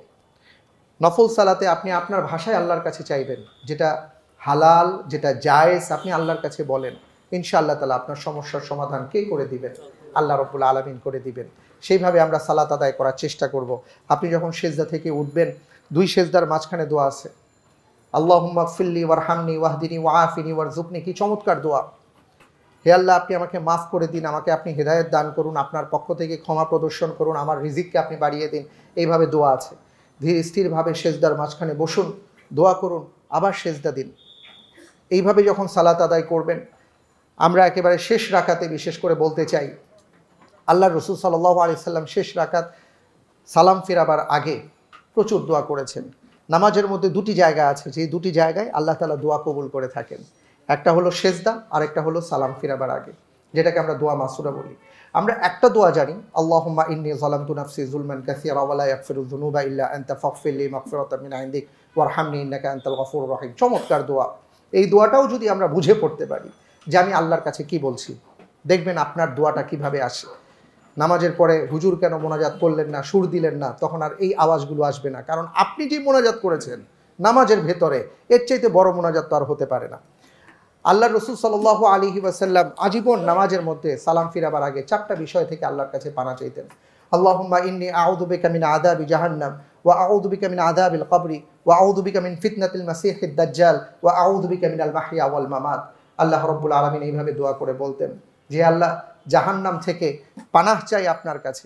S1: নফল সালাতে আপনি আপনার ভাষায় আল্লাহর কাছে চাইবেন, যেটা হালাল, যেটা জায়েজ আপনি আল্লাহর কাছে বলেন। ইনশাআল্লাহ তাআলা আপনার সমস্যার সমাধান কে করে দিবেন? আল্লাহ রাব্বুল আলামিন করে দিবেন। সেইভাবে আমরা সালাত আদায় করার চেষ্টা করব। আপনি যখন সেজদা থেকে উঠবেন, 2 সেজদার মাঝখানে দোয়া আছে, আল্লাহুম্মা গফিরলি ওয়ারহামনি ওয়াহদিনি ওয়াআফিনি ওয়ারযুকনি। কি চমৎকার দোয়া! হে আল্লাহ, আপনি আমাকে মাফ করে দিন, আমাকে আপনি হেদায়েত দান করুন, আপনার পক্ষ থেকে ক্ষমা প্রদর্শন করুন, আমার রিজিককে আপনি বাড়িয়ে দিন। এইভাবে দোয়া আছে। ধীর স্থিরভাবে সেজদার মাঝখানে বসুন, দোয়া করুন, আবার সেজদা দিন। এইভাবে যখন সালাত আদায় করবেন, আমরা একেবারে শেষ রাকাতে বিশেষ করে বলতে চাই, আল্লাহর রাসূল সাল্লাল্লাহু আলাইহি সাল্লাম শেষ রাকাত সালাম ফেরাবার আগে প্রচুর দোয়া করেছেন। নামাজের মধ্যে 2টি জায়গা আছে, যে 2টি জায়গায় আল্লাহ তাআলা দোয়া কবুল করে থাকেন। একটা হলো সেজদা, আর একটা হলো সালাম ফেরাবার আগে, যেটাকে আমরা দোয়া মাসুরা বলি। আমরা একটা দোয়া জানি, আল্লাহুম্মা ইন্নী যালামতু নাফসি যুলমান কাসীরা ওয়া লা ইয়াগফিরুয যুনুবা ইল্লা আনতা ফাগফির লি মাগফিরাতাম মিন ইনদিক ওয়ারহামনি ইন্নাকা আনতাল গফুরুর রহিম। চমৎকার দোয়া। এই দোয়াটাও যদি আমরা বুঝে পড়তে পারি যে আমি আল্লাহর কাছে কি বলছি, দেখবেন আপনার দোয়াটা কিভাবে আসে। নামাজের পরে হুজুর কেন মোনাজাত করলেন না, সুর দিলেন না, তখন আর এই আওয়াজগুলো আসবে না, কারণ আপনি যে মোনাজাত করেছেন নামাজের ভেতরে, এর চাইতে বড় মোনাজাত তো আর হতে পারে না। আল্লাহর রাসূল সাল্লাল্লাহু আলাইহি ওয়াসাল্লাম আজীবন নামাজের মধ্যে সালাম ফিরাবার আগে 4টা বিষয় থেকে আল্লাহর কাছে পানা চাইতেন। আল্লাহুম্মা ইন্নী আউযু বিকা মিন আযাবি জাহান্নাম ওয়া আউযু বিকা মিন আযাবিল কবরি ওয়া আউযু বিকা মিন ফিতনাতিল মাসীহিদ দাজ্জাল ওয়া আউযু বিকা মিনাল মাহইয়া ওয়াল মামাত। আল্লাহ রাব্বুল আলামিন এইভাবে দোয়া করে বলতেন যে আল্লাহ, জাহান্নাম থেকে পানাহ চাই আপনার কাছে,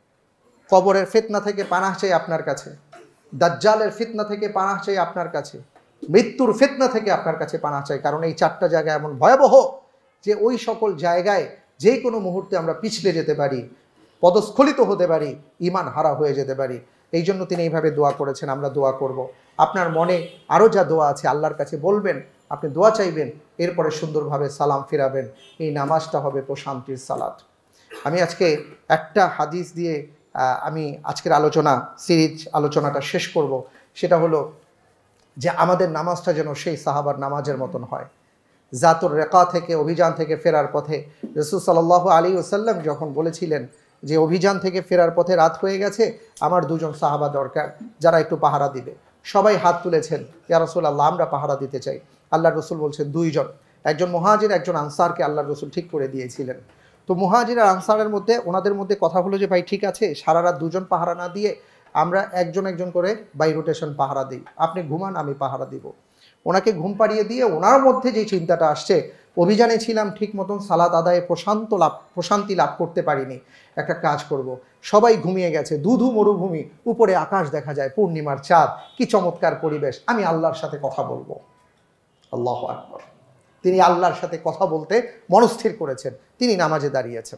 S1: কবরের ফিতনা থেকে পানাহ চাই আপনার কাছে, দাজ্জালের ফিতনা থেকে পানাহ চাই আপনার কাছে, মৃত্যুর ফিতনা থেকে আপনার কাছে পানাহ চাই। কারণ এই 4টা জায়গা এমন ভয়াবহ যে ওই সকল জায়গায় যে কোনো মুহূর্তে আমরা পিছলে যেতে পারি, পদস্খলিত হতে পারি, ঈমান হারা হয়ে যেতে পারি। এই জন্য তিনি এইভাবে দোয়া করেছেন। আমরা দোয়া করব। আপনার মনে আরও যা দোয়া আছে আল্লাহর কাছে বলবেন, আপনি দোয়া চাইবেন, এরপরে সুন্দরভাবে সালাম ফিরাবেন। এই নামাজটা হবে প্রশান্তির সালাত। আমি আজকে একটা হাদিস দিয়ে আমি আজকের সিরিজ আলোচনাটা শেষ করব। সেটা হলো যে আমাদের নামাজটা যেন সেই সাহাবার নামাজের মতন হয়। জাতুর রেকা থেকে, অভিযান থেকে ফেরার পথে রাসূল সাল্লাল্লাহু আলাইহি ওয়াসাল্লাম যখন বলেছিলেন যে অভিযান থেকে ফেরার পথে রাত হয়ে গেছে, আমার 2 জন সাহাবা দরকার যারা একটু পাহারা দিবে। সবাই হাত তুলেছেন, ইয়া রাসূলুল্লাহ, আমরা পাহারা দিতে চাই। আল্লাহর রাসূল বলছেন 2 জন, একজন মুহাজির, একজন আনসারকে আল্লাহর রাসূল ঠিক করে দিয়েছিলেন। তো মুহাজির আর আনসারের মধ্যে, ওনাদের মধ্যে কথা হলো যে ভাই ঠিক আছে, সারা রাত 2 জন পাহারা না দিয়ে আমরা একজন একজন করে বাই রোটেশন পাহারা দিই, আপনি ঘুমান, আমি পাহারা দিব। ওনাকে ঘুম পাড়িয়ে দিয়ে ওনার মধ্যে যে চিন্তাটা আসছে, অভিযানে ছিলাম ঠিক মতন সালাত আদায়ে প্রশান্তি লাভ করতে পারিনি, একটা কাজ করব। সবাই ঘুমিয়ে গেছে, দুধু মরুভূমি, উপরে আকাশ দেখা যায়, পূর্ণিমার চাঁদ, কি চমৎকার পরিবেশ, আমি আল্লাহর সাথে কথা বলবো। আল্লাহু আকবার। তিনি আল্লাহর সাথে কথা বলতে মনস্থির করেছেন, তিনি নামাজে দাঁড়িয়েছেন।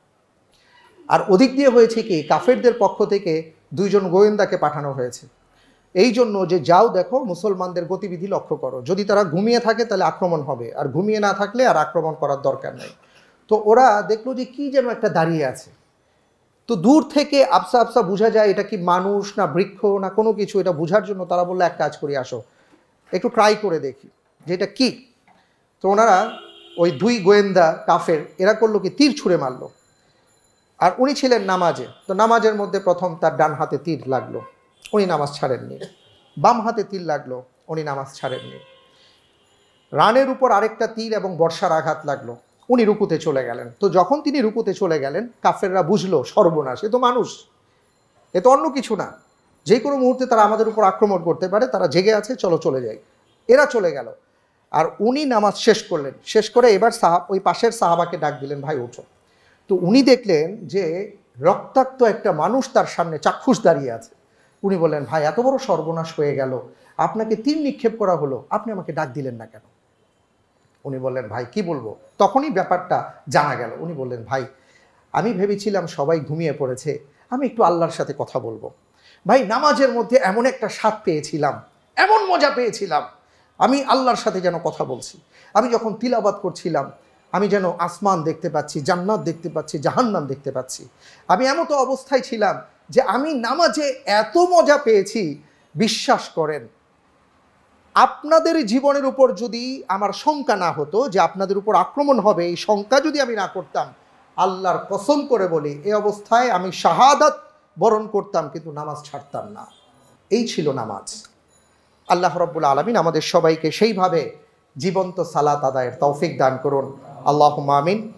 S1: আর ওদিক দিয়ে হয়েছে কি, কাফেরদের পক্ষ থেকে 2 জন গোয়েন্দাকে পাঠানো হয়েছে, এই জন্য যে যাও দেখো মুসলমানদের গতিবিধি লক্ষ্য করো, যদি তারা ঘুমিয়ে থাকে তাহলে আক্রমণ হবে, আর ঘুমিয়ে না থাকলে আর আক্রমণ করার দরকার নেই। তো ওরা দেখলো যে কি যেন একটা দাঁড়িয়ে আছে। তো দূর থেকে আবসা আবসা বোঝা যায় এটা কি মানুষ না বৃক্ষ না কোনো কিছু, এটা বোঝার জন্য তারা বললো এক কাজ করি, আসো একটু ট্রাই করে দেখি যে এটা কি। তো ওনারা ওই 2 গোয়েন্দা কাফের, এরা করলো কি, তীর ছুঁড়ে মারলো। আর উনি ছিলেন নামাজে, তো নামাজের মধ্যে প্রথম তার ডান হাতে তীর লাগলো, উনি নামাজ ছাড়েননি। বাম হাতে তীর লাগলো, উনি নামাজ ছাড়েননি। রানের উপর আরেকটা তীর এবং বর্ষার আঘাত লাগলো, উনি রুকুতে চলে গেলেন। তো যখন তিনি রুকুতে চলে গেলেন, কাফেররা বুঝলো সর্বনাশ, এ তো মানুষ, এ তো অন্য কিছু না, যে কোনো মুহূর্তে তারা আমাদের উপর আক্রমণ করতে পারে, তারা জেগে আছে, চলো চলে যাই। এরা চলে গেল। আর উনি নামাজ শেষ করলেন, শেষ করে এবার ওই পাশের সাহাবাকে ডাক দিলেন, ভাই ওঠো। তো উনি দেখলেন যে রক্তাক্ত একটা মানুষ তার সামনে চাক্ষুষ দাঁড়িয়ে আছে। উনি বললেন, ভাই এত বড় সর্বনাশ হয়ে গেল, আপনাকে তীর নিক্ষেপ করা হলো, আপনি আমাকে ডাক দিলেন না কেন? উনি বললেন, ভাই কি বলবো? তখনই ব্যাপারটা জানা গেল। উনি বললেন, ভাই আমি ভেবেছিলাম সবাই ঘুমিয়ে পড়েছে, আমি একটু আল্লাহর সাথে কথা বলবো। ভাই নামাজের মধ্যে এমন একটা স্বাদ পেয়েছিলাম, এমন মজা পেয়েছিলাম, আমি আল্লাহর সাথে যেন কথা বলছি। আমি যখন তিলাওয়াত করছিলাম, আমি যেন আসমান দেখতে পাচ্ছি, জান্নাত দেখতে পাচ্ছি, জাহান্নাম দেখতে পাচ্ছি। আমি এমতো অবস্থায় ছিলাম যে আমি নামাজে এত মজা পেয়েছি, বিশ্বাস করেন আপনাদের জীবনের উপর যদি আমার শঙ্কা না হতো যে আপনাদের উপর আক্রমণ হবে, এই শঙ্কা যদি আমি না করতাম, আল্লাহর কসম করে বলি এই অবস্থায় আমি শাহাদাত বরণ করতাম, কিন্তু নামাজ ছাড়তাম না। এই ছিল নামাজ। আল্লাহ রাব্বুল আলামিন আমাদের সবাইকে সেইভাবে জীবন্ত সালাত আদায়ের তৌফিক দান করুন। আল্লাহুম্মা আমিন।